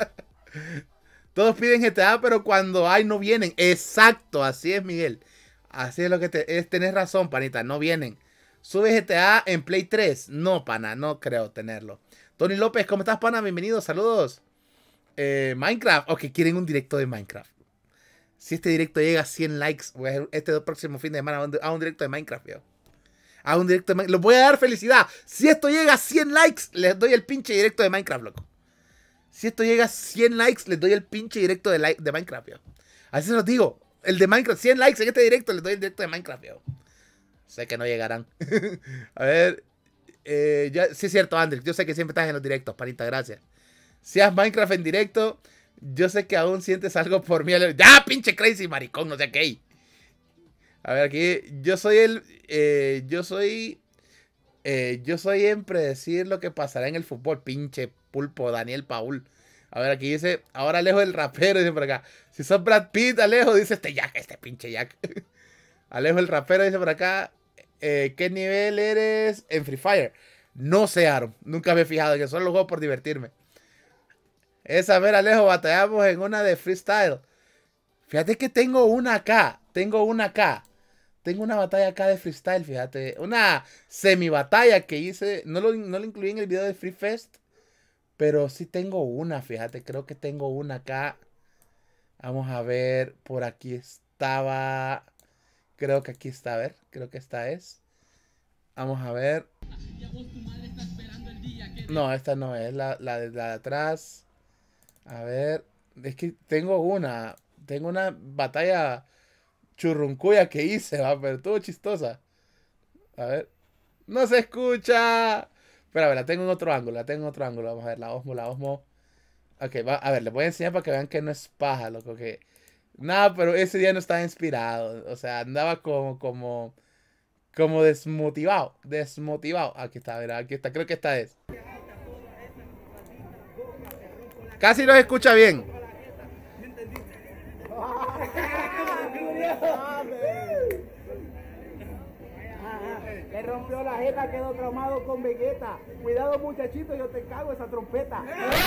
Todos piden G T A, pero cuando hay no vienen. Exacto, así es, Miguel. Así es lo que te... Es, tenés razón, panita, no vienen. ¿Sube G T A en Play tres? No, pana, no creo tenerlo. Tony López, ¿cómo estás, pana? Bienvenido, saludos. Eh, Minecraft. Ok, quieren un directo de Minecraft. Si este directo llega a cien likes, voy a hacer este próximo fin de semana a un, a un directo de Minecraft, yo. A un directo de Minecraft. Les voy a dar felicidad. Si esto llega a cien likes, les doy el pinche directo de Minecraft, loco. Si esto llega a cien likes, les doy el pinche directo de, like, de Minecraft, yo. Así se los digo. El de Minecraft, cien likes en este directo, les doy el directo de Minecraft, yo. Sé que no llegarán. A ver. Eh, ya, sí es cierto, Andrés. Yo sé que siempre estás en los directos, panita, gracias. Si haces Minecraft en directo, yo sé que aún sientes algo por mí. ¡Ya, pinche crazy, maricón! No sé qué. A ver, aquí. Yo soy el... Eh, yo soy... Eh, yo soy en predecir lo que pasará en el fútbol, pinche pulpo, Daniel Paul. A ver, aquí dice, ahora Alejo el rapero, dice por acá. Si sos Brad Pitt, Alejo, dice este Jack, este pinche Jack. Alejo el rapero, dice por acá, eh, ¿qué nivel eres en Free Fire? No sé, Aaron. Nunca me he fijado, que solo lo juego por divertirme. Esa, ver, Alejo, batallamos en una de freestyle. Fíjate que tengo una acá. Tengo una acá. Tengo una batalla acá de freestyle, fíjate. Una semi batalla que hice. No lo, no lo incluí en el video de Free Fest. Pero sí tengo una, fíjate. Creo que tengo una acá. Vamos a ver. Por aquí estaba. Creo que aquí está. A ver. Creo que esta es. Vamos a ver. No, esta no es. La, la, de, la de atrás. A ver. Es que tengo una. Tengo una batalla churruncuya que hice, va, pero estuvo chistosa. A ver. ¡No se escucha! Espera, a ver, la tengo en otro ángulo. La tengo en otro ángulo. Vamos a ver, la Osmo, la Osmo. Ok, va, a ver, les voy a enseñar para que vean que no es paja, loco. Que... Nada, pero ese día no estaba inspirado. O sea, andaba como, como, como desmotivado. Desmotivado. Aquí está, mira, aquí está. Creo que esta es. Casi no se escucha bien. Le rompió la jeta, quedó traumado con Vegeta. Cuidado, muchachito, yo te cago esa trompeta.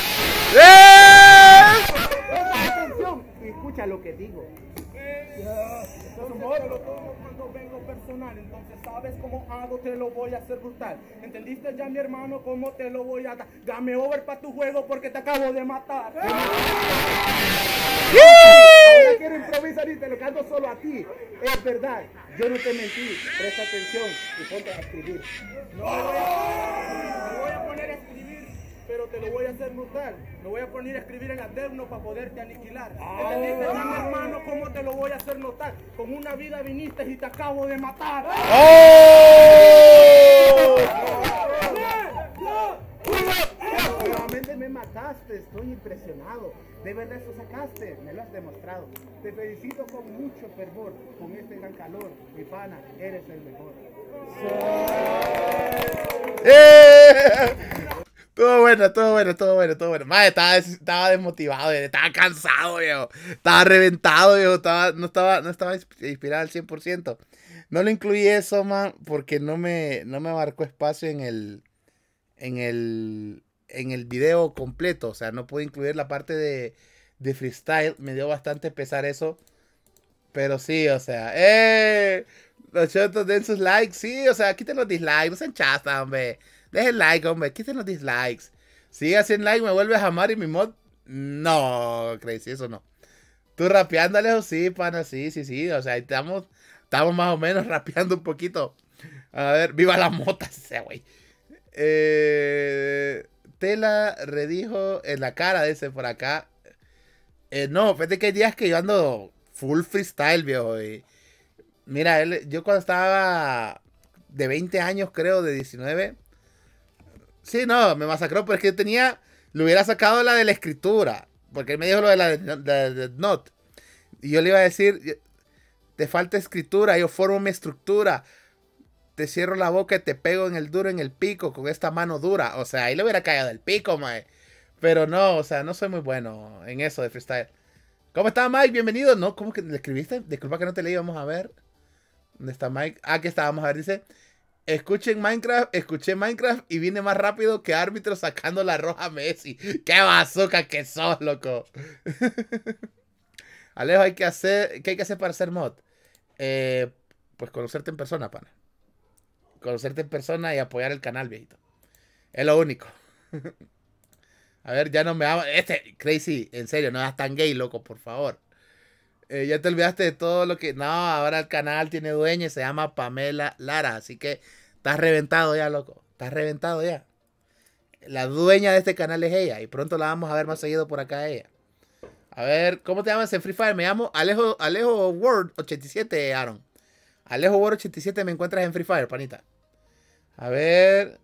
¡Eh! Presta atención y escucha lo que digo. Entonces te lo tomo cuando vengo personal. Entonces sabes cómo hago, te lo voy a hacer brutal. ¿Entendiste ya, mi hermano, cómo te lo voy a dar? Dame over para tu juego porque te acabo de matar. Ahora quiero improvisar y te lo canto solo a ti. Es verdad, yo no te mentí. Presta atención y ponte a escribir. No me voy a, me voy a poner a escribir, pero te lo voy a hacer brutal. Me voy a poner a escribir en Adeuno para poderte aniquilar. ¿Entendiste ya, mi hermano, cómo te lo voy a hacer notar? Con una vida viniste y te acabo de matar. Nuevamente me mataste, estoy impresionado. De verdad eso sacaste, me lo has demostrado. Te felicito con mucho fervor, con este gran calor. Mi pana, eres el mejor. ¡Eh! Todo bueno, todo bueno, todo bueno, todo bueno. Madre, estaba, des- estaba desmotivado, viejo, estaba cansado, viejo. Estaba reventado, viejo. Estaba, no, estaba, no estaba insp- inspirado al cien por ciento. No lo incluí eso, man, porque no me, no me marcó espacio en el, en el, en el video completo. O sea, no pude incluir la parte de, de freestyle. Me dio bastante pesar eso. Pero sí, o sea, ¡eh! Los chotos den sus likes, sí, o sea, quiten los dislikes, no sean chasta, hombre. Dejen like, hombre, quiten los dislikes. Si hacen like, me vuelves a amar y mi mod. No, Crazy, eso no. Tú rapeando, Alejo, sí, pana, sí, sí, sí. O sea, ahí estamos, estamos más o menos rapeando un poquito. A ver, viva la mota, ese güey. Eh, Tela redijo en la cara de ese por acá. Eh, no, fíjate que hay días que yo ando full freestyle, viejo. Y mira, él, yo cuando estaba de veinte años, creo, de diecinueve. Sí, no, me masacró, pero es que yo tenía, le hubiera sacado la de la escritura. Porque él me dijo lo de la de, de, de Not. Y yo le iba a decir, te falta escritura, yo formo mi estructura. Te cierro la boca y te pego en el duro, en el pico, con esta mano dura. O sea, ahí le hubiera caído del pico, mae. Pero no, o sea, no soy muy bueno en eso de freestyle. ¿Cómo está Mike? Bienvenido. No, ¿cómo que le escribiste? Disculpa que no te leí, vamos a ver. ¿Dónde está Mike? Ah, aquí está, vamos a ver, dice. Escuchen Minecraft, escuché Minecraft y vine más rápido que árbitro sacando la roja a Messi. ¡Qué bazooka que sos, loco! Alejo, hay que hacer, ¿qué hay que hacer para hacer mod? Eh, pues conocerte en persona, pana. Conocerte en persona y apoyar el canal, viejito. Es lo único. A ver, ya no me hagas... Este, Crazy, en serio, no seas tan gay, loco, por favor. Eh, ya te olvidaste de todo lo que... No, ahora el canal tiene dueña y se llama Pamela Lara. Así que estás reventado ya, loco. Estás reventado ya. La dueña de este canal es ella. Y pronto la vamos a ver más seguido por acá a ella. A ver, ¿cómo te llamas en Free Fire? Me llamo Alejo, Alejo World ochenta y siete, Aaron. Alejo World ochenta y siete me encuentras en Free Fire, panita. A ver...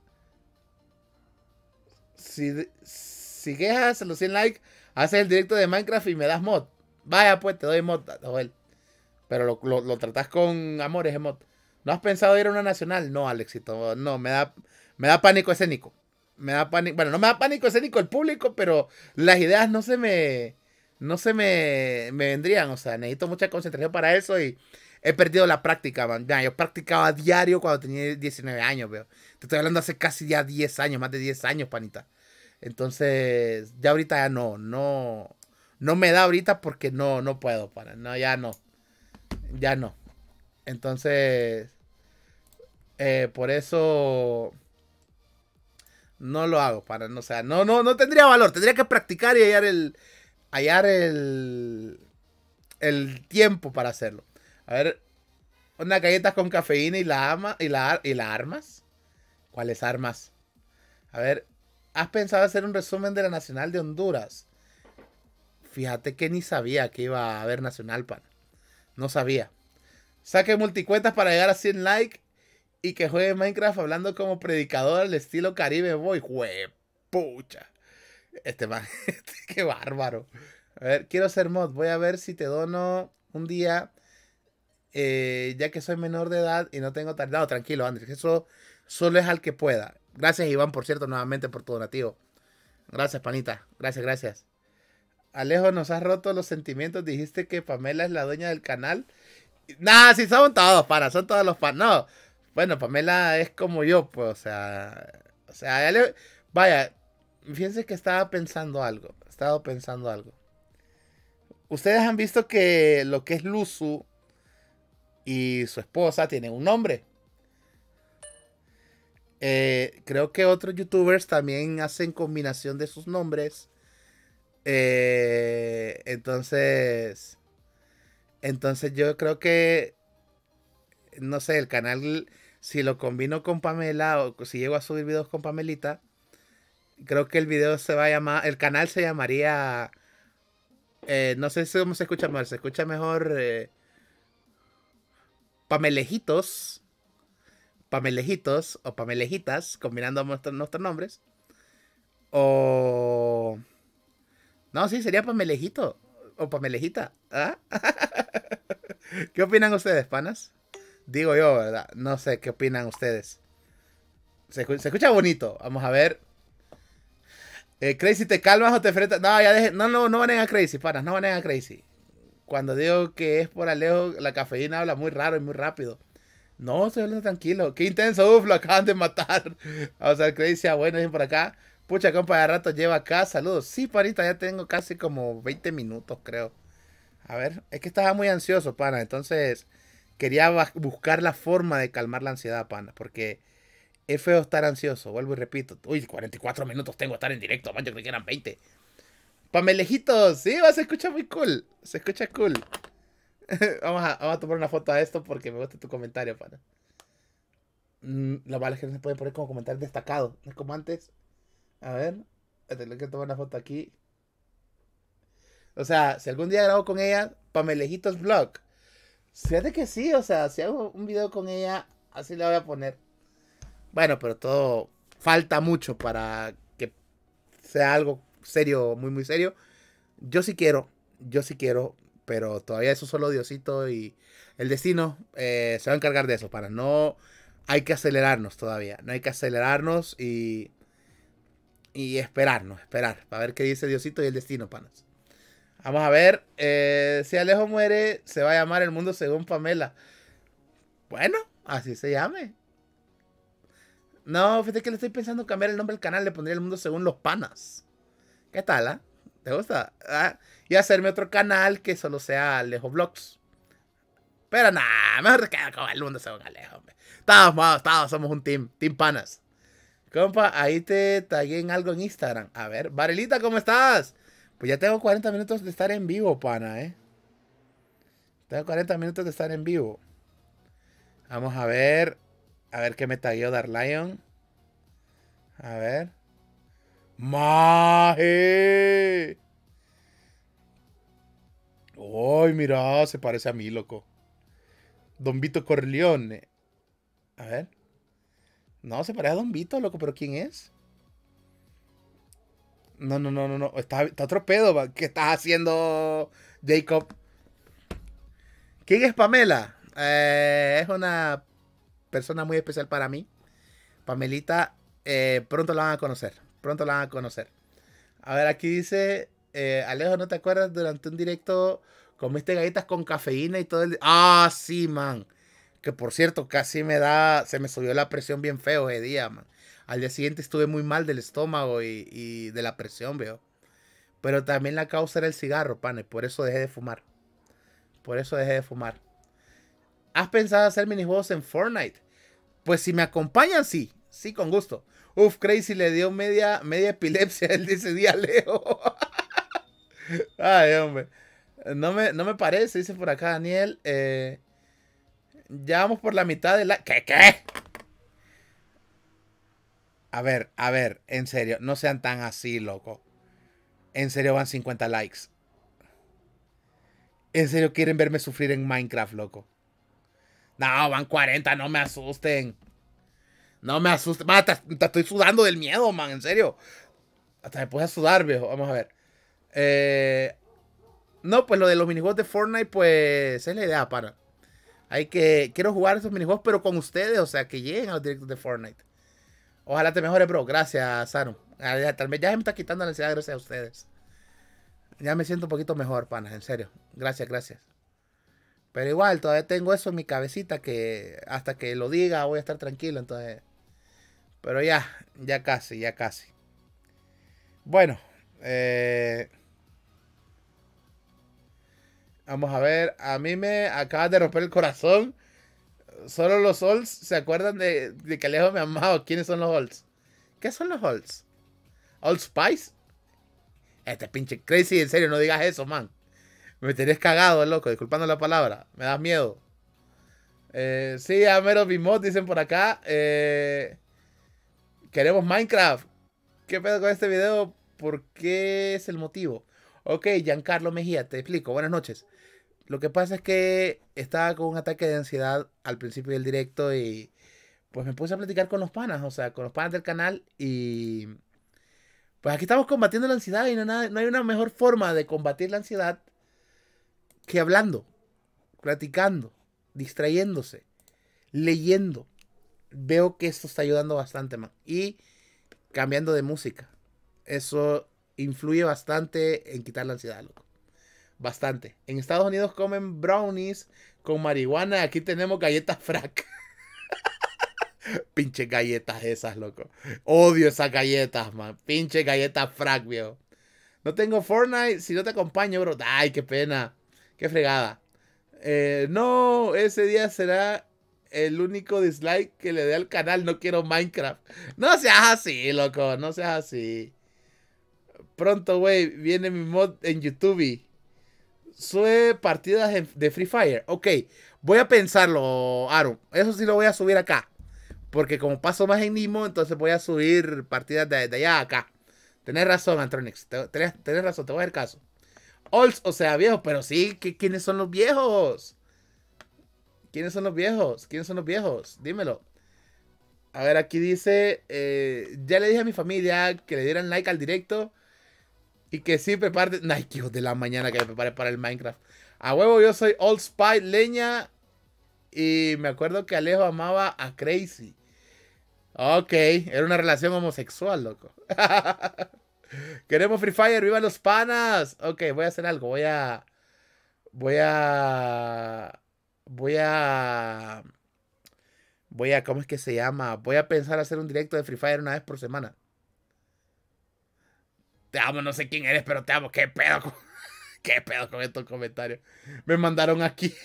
Si, si quejas los cien likes, haces el directo de Minecraft y me das mod. Vaya, pues, te doy mod, Joel. Pero lo, lo, lo tratas con amor ese mod. ¿No has pensado ir a una nacional? No, Alexito. No, me da, me da pánico escénico. Me da pánico. Bueno, no me da pánico escénico el público, pero las ideas no se me. No se me, me vendrían. O sea, necesito mucha concentración para eso. Y he perdido la práctica, man. Ya, yo practicaba diario cuando tenía diecinueve años, veo. Te estoy hablando hace casi ya diez años, más de diez años, panita. Entonces, ya ahorita ya no, no, no me da ahorita porque no, no puedo, pana. No, ya no. Ya no. Entonces, eh, por eso no lo hago, para no, o sea, no, no, no tendría valor. Tendría que practicar y hallar el, hallar el, el tiempo para hacerlo. A ver, unas galletas con cafeína y la ama y la y las armas. ¿Cuáles armas? A ver, ¿has pensado hacer un resumen de la Nacional de Honduras? Fíjate que ni sabía que iba a haber Nacional, pan. No sabía. Saque multicuentas para llegar a cien likes y que juegue Minecraft hablando como predicador al estilo Caribe Boy. Juepucha. Este man, este, qué bárbaro. A ver, quiero ser mod. Voy a ver si te dono un día, eh, ya que soy menor de edad y no tengo tardado. Tranquilo, Andrés. Eso solo es al que pueda. Gracias, Iván, por cierto, nuevamente por tu donativo. Gracias, panita. Gracias, gracias. Alejo, nos has roto los sentimientos. Dijiste que Pamela es la dueña del canal. Nah, sí, son todos, para, son todos los panas. No, bueno, Pamela es como yo, pues, o sea, o sea, ya le- vaya, fíjense que estaba pensando algo, estaba pensando algo. Ustedes han visto que lo que es Luzu y su esposa tienen un nombre. Eh, creo que otros youtubers también hacen combinación de sus nombres. Eh, entonces, entonces yo creo que, no sé, el canal, si lo combino con Pamela o si llego a subir videos con Pamelita, creo que el video se va a llamar, el canal se llamaría, eh, no sé si cómo se escucha mejor, se escucha mejor eh, Pamelejitos, Pamelejitos o Pamelejitas, combinando nuestros, nuestros nombres. O... No, sí, sería Pamelejito o Pamelejita. ¿Ah? ¿Qué opinan ustedes, panas? Digo yo, ¿verdad? No sé, ¿qué opinan ustedes? Se, escu- se escucha bonito. Vamos a ver. Eh, Crazy, ¿te calmas o te enfrentas? No, ya deje. No, no, no van a Crazy, panas. No van a Crazy. Cuando digo que es por Alejo, la cafeína habla muy raro y muy rápido. No, estoy hablando tranquilo. Qué intenso, uf, lo acaban de matar. Vamos a ver, Crazy, ah, bueno, dicen por acá. Pucha, compa, de rato lleva acá. Saludos. Sí, panita, ya tengo casi como veinte minutos, creo. A ver, es que estaba muy ansioso, pana. Entonces, quería ba- buscar la forma de calmar la ansiedad, pana. Porque es feo estar ansioso. Vuelvo y repito. Uy, cuarenta y cuatro minutos tengo que estar en directo, man. Yo creí que eran veinte. Pamelejitos, sí, va, se escucha muy cool. Se escucha cool. Vamos a, vamos a tomar una foto a esto porque me gusta tu comentario, pana. Mm, lo malo es que no se puede poner como comentario destacado. No es como antes. A ver, tengo que tomar una foto aquí. O sea, si algún día grabo con ella, Pamelejitos Vlog. Fíjate que sí, o sea, si hago un video con ella, así la voy a poner. Bueno, pero todo falta mucho para que sea algo serio, muy, muy serio. Yo sí quiero, yo sí quiero, pero todavía eso solo Diosito y el destino eh, se va a encargar de eso. Para no, hay que acelerarnos todavía, no hay que acelerarnos y, y esperarnos, esperar, para ver qué dice Diosito y el destino, panas. Vamos a ver, eh, si Alejo muere, se va a llamar El Mundo Según Pamela. Bueno, así se llame. No, fíjate que le estoy pensando cambiar el nombre del canal, le pondría El Mundo Según Los Panas. ¿Qué tal, ah? ¿Te gusta? Ah, y hacerme otro canal que solo sea Alejo Vlogs. Pero nada, mejor queda con El Mundo Según Alejo, hombre. Todos, modos, todos somos un team, team panas. Compa, ahí te tagué en algo en Instagram. A ver, Varelita, ¿cómo estás? Pues ya tengo cuarenta minutos de estar en vivo, pana, ¿eh? Tengo cuarenta minutos de estar en vivo. Vamos a ver. A ver qué me tagueó Darlion. A ver. ¡Maje! ¡Ay, mira! Se parece a mí, loco. Don Vito Corleone. A ver. No, se parece a Don Vito, loco, pero ¿quién es? No, no, no, no, no. Está, está otro pedo, va. ¿Qué estás haciendo, Jacob? ¿Quién es Pamela? Eh, es una persona muy especial para mí. Pamelita, eh, pronto la van a conocer. Pronto la van a conocer. A ver, aquí dice, eh, Alejo, ¿no te acuerdas durante un directo Comiste galletas con cafeína y todo el... Ah, sí, man. Que por cierto, casi me da... Se me subió la presión bien feo ese día, man. Al día siguiente estuve muy mal del estómago y, y de la presión, veo. Pero también la causa era el cigarro, pane. Por eso dejé de fumar. Por eso dejé de fumar. ¿Has pensado hacer minijuegos en Fortnite? Pues si me acompañan, sí. Sí, con gusto. Uf, Crazy le dio media, media epilepsia el de ese día, Leo. Ay, hombre. No me, no me parece, dice por acá Daniel. Eh, ya vamos por la mitad de la... ¿Qué, qué? A ver, a ver, en serio. No sean tan así, loco. En serio van cincuenta likes. En serio quieren verme sufrir en Minecraft, loco. No, van cuarenta, no me asusten. No me asusten. Man, te, te estoy sudando del miedo, man, en serio. Hasta me puse a sudar, viejo. Vamos a ver. Eh, no, pues lo de los minijuegos de Fortnite, pues es la idea, para. Hay que... Quiero jugar esos minijuegos, pero con ustedes, o sea, que lleguen a los directos de Fortnite. Ojalá te mejores, bro. Gracias, Saro. Tal vez ya se me está quitando la ansiedad gracias a ustedes. Ya me siento un poquito mejor, panas, en serio. Gracias, gracias. Pero igual, todavía tengo eso en mi cabecita que hasta que lo diga voy a estar tranquilo, entonces... Pero ya, ya casi, ya casi. Bueno, eh... vamos a ver. A mí me acaba de romper el corazón. Solo los Olds se acuerdan de, de que Alejo me ha amado. ¿Quiénes son los Olds? ¿Qué son los Olds? ¿Old Spice? Este pinche Crazy, en serio, no digas eso, man. Me tenés cagado, loco, disculpando la palabra. Me das miedo. Eh, sí, a Mero Bimot dicen por acá. Eh, queremos Minecraft. ¿Qué pedo con este video? ¿Por qué es el motivo? Ok, Giancarlo Mejía, te explico. Buenas noches. Lo que pasa es que estaba con un ataque de ansiedad al principio del directo y pues me puse a platicar con los panas, o sea, con los panas del canal y pues aquí estamos combatiendo la ansiedad y no, nada, no hay una mejor forma de combatir la ansiedad que hablando, platicando, distrayéndose, leyendo. Veo que esto está ayudando bastante, man. Y cambiando de música. Eso influye bastante en quitar la ansiedad, loco. Bastante. En Estados Unidos comen brownies con marihuana. Aquí tenemos galletas frac. Pinche galletas esas, loco. Odio esas galletas, man. Pinche galletas frac, viejo. No tengo Fortnite. Si no te acompaño, bro. Ay, qué pena. Qué fregada. Eh, no, ese día será el único dislike que le dé al canal. No quiero Minecraft. No seas así, loco. No seas así. Pronto, güey, viene mi mod en YouTube. Sube partidas de Free Fire. Ok, voy a pensarlo, Aaron. Eso sí lo voy a subir acá. Porque como paso más en Nimo, entonces voy a subir partidas de, de allá a acá. Tenés razón, Antronix. Tenés, tenés razón, te voy a hacer caso. Olds, o sea, viejos, pero sí, ¿quiénes son los viejos? ¿Quiénes son los viejos? ¿Quiénes son los viejos? Dímelo. A ver, aquí dice, eh, ya le dije a mi familia que le dieran like al directo y que sí prepare... Ay, hijos de la mañana que me prepare para el Minecraft. A huevo, yo soy Old Spy Leña y me acuerdo que Alejo amaba a Crazy. Ok, era una relación homosexual, loco. Queremos Free Fire, viva los panas. Ok, voy a hacer algo, voy a... Voy a... Voy a... Voy a... ¿Cómo es que se llama? Voy a pensar hacer un directo de Free Fire una vez por semana. Te amo, no sé quién eres, pero te amo. ¿Qué pedo con, ¿Qué pedo con estos comentarios? Me mandaron aquí.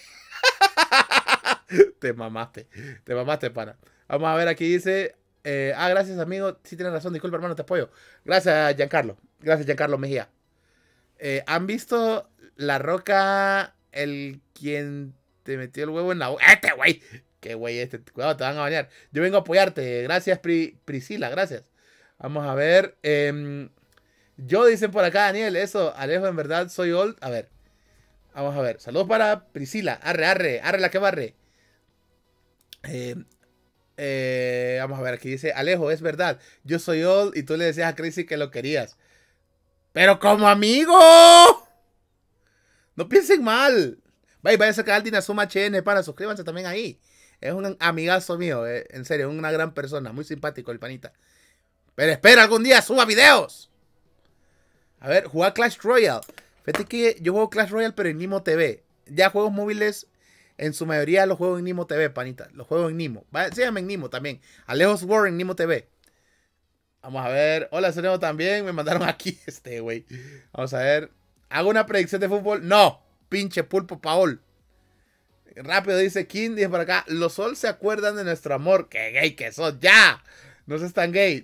Te mamaste. Te mamaste, pana. Vamos a ver, aquí dice... Eh, ah, gracias, amigo. Sí tienes razón. Disculpa, hermano, te apoyo. Gracias, Giancarlo. Gracias, Giancarlo Mejía. Eh, ¿Han visto La Roca, el quien te metió el huevo en la... ¡Este güey! ¡Qué güey este! Cuidado, te van a bañar. Yo vengo a apoyarte. Gracias, Pri Priscila. Gracias. Vamos a ver. Eh, yo, dicen por acá, Daniel. Eso, Alejo, en verdad, soy old. A ver. Vamos a ver. Saludos para Priscila. Arre, arre. Arre la que barre. Eh... Eh, vamos a ver, aquí dice Alejo, es verdad, yo soy old y tú le decías a Crazy que lo querías. Pero como amigo, no piensen mal. Vaya, váyanse al canal de Inazuma H N, para, suscríbanse también ahí. Es un amigazo mío, eh, en serio, una gran persona, muy simpático el panita. Pero espera, algún día suba videos. A ver, jugar Clash Royale. Fíjate que yo juego Clash Royale, pero en Nimo T V. Ya juegos móviles, en su mayoría los juego en Nimo T V, panita. Los juego en Nimo. Se llama en Nimo también. Alejos War en Nimo T V. Vamos a ver. Hola, Soneo también. Me mandaron aquí este, güey. Vamos a ver. ¿Hago una predicción de fútbol? No. Pinche pulpo Paul. Rápido dice King. Dice por acá. Los Sol se acuerdan de nuestro amor. ¡Qué gay que sos! ¡Ya! No seas tan gay.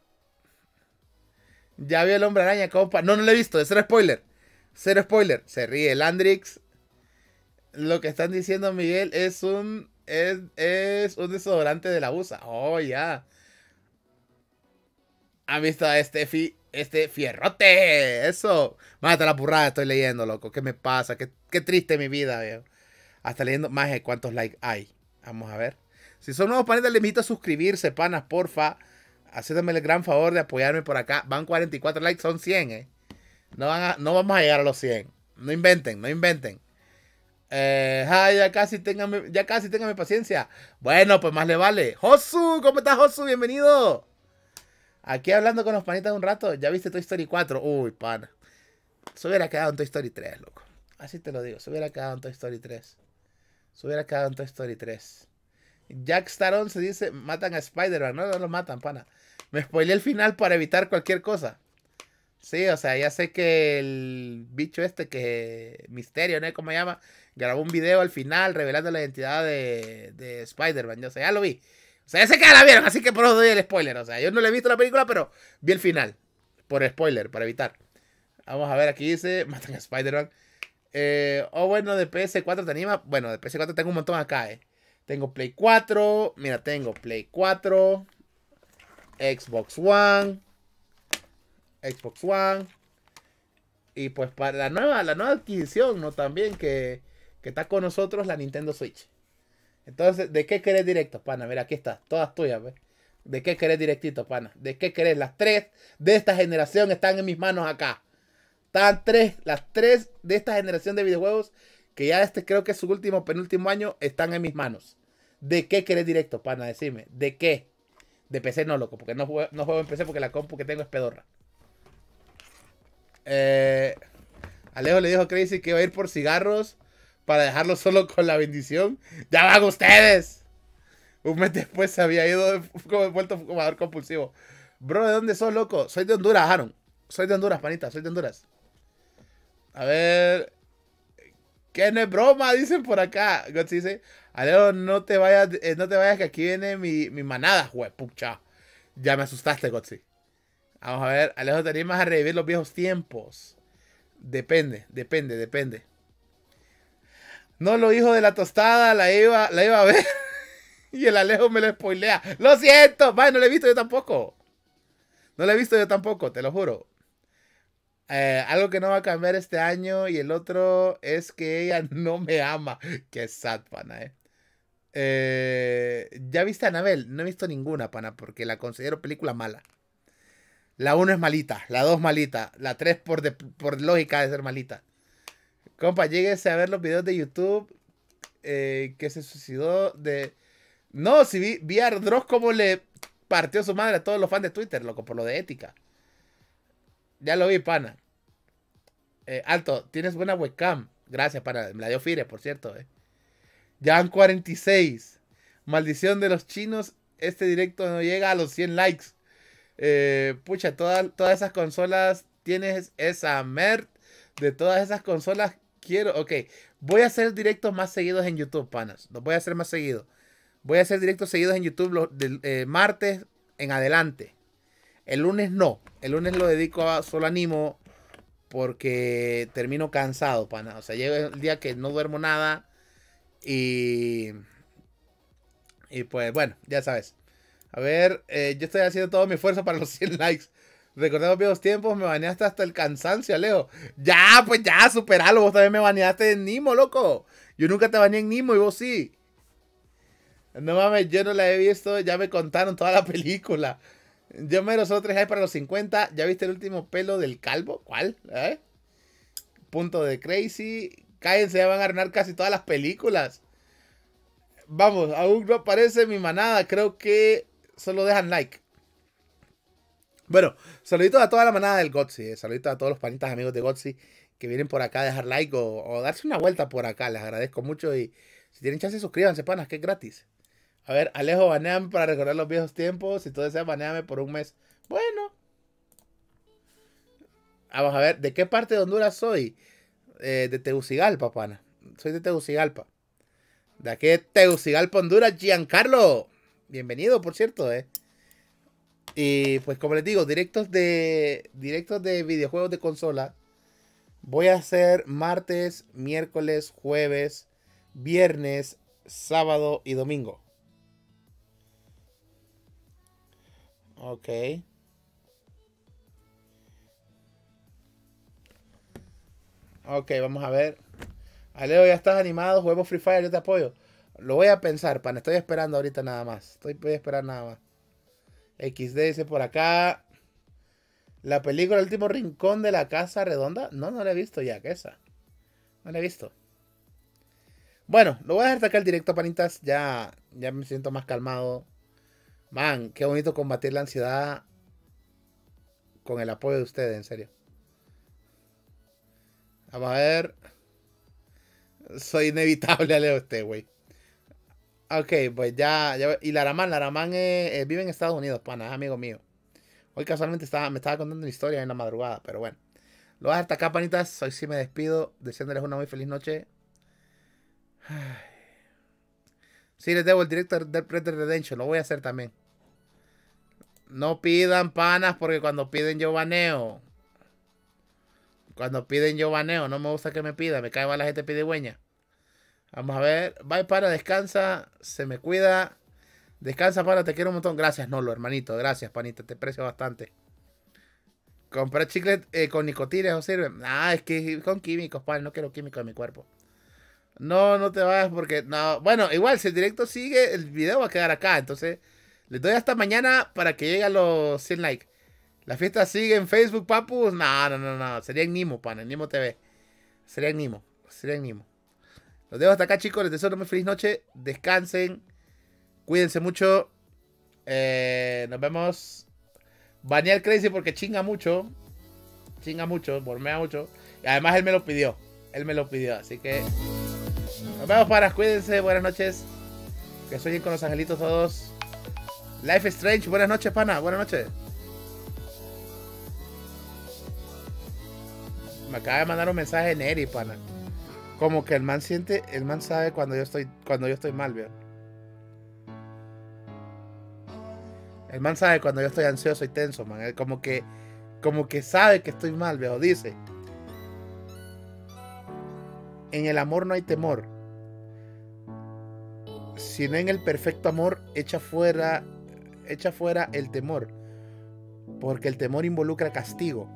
Ya vio el Hombre Araña, compa. No, no lo he visto. Cero spoiler. Cero spoiler. Se ríe Landrix. Lo que están diciendo, Miguel, es un... Es, es un desodorante de la U S A. Oh, ya. ¿Han visto a este, fi, este fierrote? Eso. Mata la burrada, estoy leyendo, loco. ¿Qué me pasa? Qué, qué triste mi vida, viejo. Hasta leyendo más de cuántos likes hay. Vamos a ver. Si son nuevos paneles, les invito a suscribirse, panas, porfa. Haciéndome el gran favor de apoyarme por acá. Van cuarenta y cuatro likes, son cien, eh. No, van a, no vamos a llegar a los cien. No inventen, no inventen. Eh, ay, ya casi ténganme, ya casi ténganme paciencia. Bueno, pues más le vale. Josu, ¿cómo estás, Josu? Bienvenido. Aquí hablando con los panitas un rato. ¿Ya viste Toy Story cuatro? Uy, pana. Se hubiera quedado en Toy Story tres, loco. Así te lo digo. Se hubiera quedado en Toy Story tres. Se hubiera quedado en Toy Story tres. Jack Star once dice, matan a Spider-Man. No, no lo matan, pana. Me spoileé el final para evitar cualquier cosa. Sí, o sea, ya sé que el bicho este que... Misterio, ¿no? ¿Cómo se llama? Grabó un video al final revelando la identidad de, de Spider-Man. Yo sé, ya lo vi. O sea, ya sé que ya la vieron, así que por eso doy el spoiler. O sea, yo no le he visto la película, pero vi el final. Por spoiler, para evitar. Vamos a ver, aquí dice, matan a Spider-Man. Eh, oh, bueno, de P S cuatro te anima. Bueno, de P S cuatro tengo un montón acá, eh. Tengo Play cuatro. Mira, tengo Play cuatro. Xbox One. Xbox One. Y pues para la nueva, la nueva adquisición, ¿no? También que, que está con nosotros, la Nintendo Switch. Entonces, ¿de qué querés directo, pana? Mira, aquí está, todas tuyas, ¿ves? ¿De qué querés directito, pana? ¿De qué querés? Las tres de esta generación están en mis manos acá. Están tres, las tres de esta generación de videojuegos, que ya este creo que es su último, penúltimo año, están en mis manos. ¿De qué querés directo, pana? Decime, ¿de qué? De P C no, loco, porque no juego, no juego en P C porque la compu que tengo es pedorra. Eh, Alejo le dijo a Crazy que iba a ir por cigarros para dejarlo solo con la bendición. ¡Ya van ustedes! Un mes después se había ido como vuelto fumador compulsivo. Bro, ¿de dónde sos, loco? Soy de Honduras, Aaron. Soy de Honduras, panita, soy de Honduras. A ver. ¿Qué no es broma? Dicen por acá. Gots dice, Alejo, no te vayas, eh, no te vayas que aquí viene mi, mi manada, juepucha. Ya me asustaste, Gotsi. Vamos a ver, Alejo, ¿te animas a revivir los viejos tiempos? Depende, depende, depende. No, lo hijo de la tostada, la iba, la iba a ver. Y el Alejo me lo spoilea. ¡Lo siento! Vaya, no lo he visto yo tampoco. No lo he visto yo tampoco, te lo juro. Eh, algo que no va a cambiar este año y el otro es que ella no me ama. Qué sad, pana, eh. eh ¿Ya viste a Anabel? No he visto ninguna, pana, porque la considero película mala. La uno es malita, la dos malita, la tres por, de, por lógica de ser malita. Compa, lléguese a ver los videos de YouTube eh, que se suicidó de... No, si vi, vi a Dross como le partió su madre a todos los fans de Twitter, loco, por lo de ética. Ya lo vi, pana. Eh, alto, tienes buena webcam. Gracias, pana. Me la dio Fire, por cierto. Eh. Ya van cuarenta y seis. Maldición de los chinos. Este directo no llega a los cien likes. Eh, pucha, toda, todas esas consolas. Tienes esa mer. De todas esas consolas quiero. Ok, voy a hacer directos más seguidos en YouTube, panas. Los voy a hacer más seguidos. Voy a hacer directos seguidos en YouTube los del eh, martes en adelante. El lunes no. El lunes lo dedico a solo animo porque termino cansado, pana. O sea, llega el día que no duermo nada y... Y pues, bueno, ya sabes. A ver, eh, yo estoy haciendo todo mi esfuerzo para los cien likes. Recordemos viejos tiempos, me baneaste hasta el cansancio, Alejo. Ya, pues ya, superalo. Vos también me baneaste en Nimo, loco. Yo nunca te baneé en Nimo y vos sí. No mames, yo no la he visto. Ya me contaron toda la película. Yo mero solo tres hay para los cincuenta. ¿Ya viste el último pelo del calvo? ¿Cuál? ¿Eh? Punto de Crazy. Cállense, ya van a arruinar casi todas las películas. Vamos, aún no aparece mi manada. Creo que solo dejan like. Bueno, saluditos a toda la manada del Gotzi. Eh. Saluditos a todos los panitas amigos de Gotzi que vienen por acá a dejar like o, o darse una vuelta por acá. Les agradezco mucho y si tienen chance suscríbanse, panas, que es gratis. A ver, Alejo, baneame para recordar los viejos tiempos. Si tú deseas, baneame por un mes. Bueno. Vamos a ver, ¿de qué parte de Honduras soy? Eh, de Tegucigalpa, pana. Soy de Tegucigalpa. De aquí de Tegucigalpa, Honduras, Giancarlo. Bienvenido, por cierto, eh. Y pues como les digo, directos de directos de videojuegos de consola. Voy a hacer martes, miércoles, jueves, viernes, sábado y domingo. Ok. Ok, vamos a ver. Aleo, ya estás animado, juego Free Fire, yo te apoyo. Lo voy a pensar, pan. Estoy esperando ahorita nada más. Estoy voy a esperar nada más. equis de dice por acá. La película El último rincón de la casa redonda. No, no la he visto ya, ¿qué es esa? No la he visto. Bueno, lo voy a dejar acá el directo, panitas. Ya, ya me siento más calmado. Man, qué bonito combatir la ansiedad con el apoyo de ustedes, en serio. Vamos a ver. Soy inevitable, Leo, este, güey. Ok, pues ya, ya. Y Laramán, Laramán eh, eh, vive en Estados Unidos, pana, es amigo mío. Hoy casualmente estaba, me estaba contando una historia en la madrugada, pero bueno. Lo voy a dejar hasta acá, panitas. Hoy sí me despido, deseándoles una muy feliz noche. Ay. Sí, les debo el directo de Red Dead Redemption, lo voy a hacer también. No pidan panas, porque cuando piden yo baneo. Cuando piden yo baneo, no me gusta que me pida, me cae mal la gente pidigüeña. Vamos a ver, bye para, descansa, se me cuida. Descansa para, te quiero un montón. Gracias, Nolo, hermanito, gracias, panita, te aprecio bastante. Comprar chicles eh, con nicotina no sirve. Ah, es que con químicos, pan, no quiero químicos en mi cuerpo. No, no te vayas porque, no, bueno, igual, si el directo sigue, el video va a quedar acá, entonces les doy hasta mañana para que lleguen los cien likes. La fiesta sigue en Facebook, papus. No, no, no, no. Sería en Nimo, pana. En Nimo T V. Sería en Nimo. Sería en Nimo. Los dejo hasta acá, chicos. Les deseo una muy feliz noche. Descansen. Cuídense mucho. Eh, nos vemos. Banear Crazy porque chinga mucho. Chinga mucho. Bormea mucho. Y además él me lo pidió. Él me lo pidió. Así que nos vemos, panas. Cuídense. Buenas noches. Que sueñen con los angelitos todos. Life is Strange. Buenas noches, pana. Buenas noches. Me acaba de mandar un mensaje Neri, pana. Como que el man siente, el man sabe cuando yo estoy, cuando yo estoy mal, veo. El man sabe cuando yo estoy ansioso y tenso, man. Él como que, como que sabe que estoy mal, veo. Dice: en el amor no hay temor, sino en el perfecto amor echa fuera, echa fuera el temor, porque el temor involucra castigo.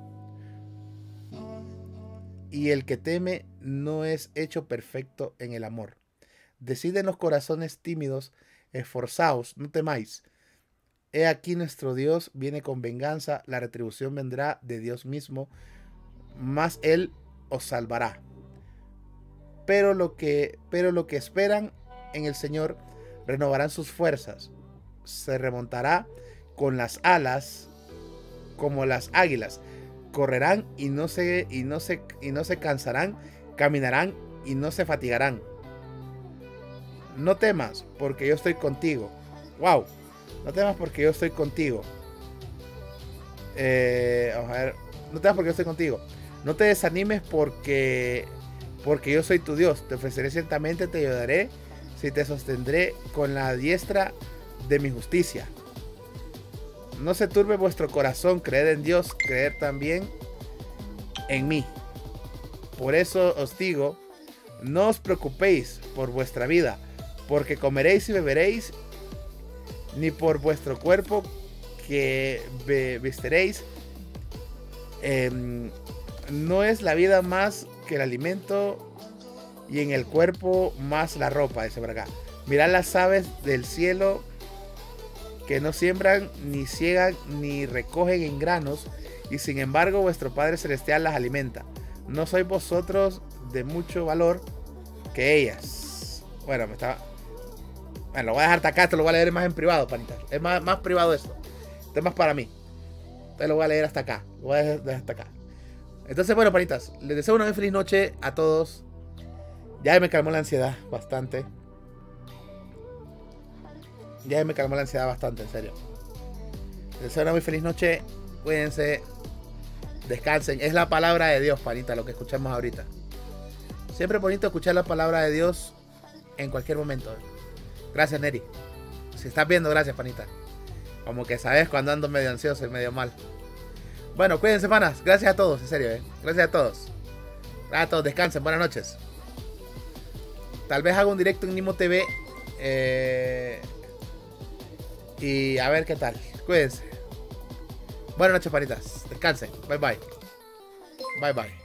Y el que teme no es hecho perfecto en el amor. Deciden los corazones tímidos, esforzaos, no temáis. He aquí nuestro Dios viene con venganza, la retribución vendrá de Dios mismo, mas Él os salvará. Pero lo que, pero lo que esperan en el Señor renovarán sus fuerzas. Se remontará con las alas como las águilas. Correrán y no se y no se y no se cansarán, caminarán y no se fatigarán. No temas, porque yo estoy contigo. Wow. No temas porque yo estoy contigo. Eh, vamos a ver. No temas porque yo estoy contigo. No te desanimes porque porque yo soy tu Dios. Te ofreceré ciertamente, te ayudaré, si te sostendré con la diestra de mi justicia. No se turbe vuestro corazón, creed en Dios, creed también en mí. Por eso os digo, no os preocupéis por vuestra vida, porque comeréis y beberéis, ni por vuestro cuerpo que vestiréis. Eh, no es la vida más que el alimento, y en el cuerpo más la ropa, dice por acá. Mirad las aves del cielo, que no siembran, ni ciegan, ni recogen en granos, y sin embargo vuestro Padre Celestial las alimenta. ¿No sois vosotros de mucho valor que ellas? Bueno, me estaba... Bueno, lo voy a dejar hasta acá, esto lo voy a leer más en privado, panitas. Es más, más privado esto. Esto es más para mí. Te lo voy a leer hasta acá. Lo voy a dejar hasta acá. Entonces, bueno, panitas, les deseo una muy feliz noche a todos. Ya me calmó la ansiedad bastante. Ya me calmó la ansiedad bastante, en serio. Les deseo una muy feliz noche. Cuídense. Descansen. Es la palabra de Dios, panita, lo que escuchamos ahorita. Siempre es bonito escuchar la palabra de Dios en cualquier momento. Gracias, Neri. Si estás viendo, gracias, panita. Como que sabes cuando ando medio ansioso y medio mal. Bueno, cuídense, panas. Gracias a todos, en serio, eh. Gracias a todos. Gracias a todos. Descansen. Buenas noches. Tal vez haga un directo en Nimo T V. Eh, y a ver qué tal. Cuídense. Buenas noches, panitas. Descansen. Bye, bye. Bye, bye.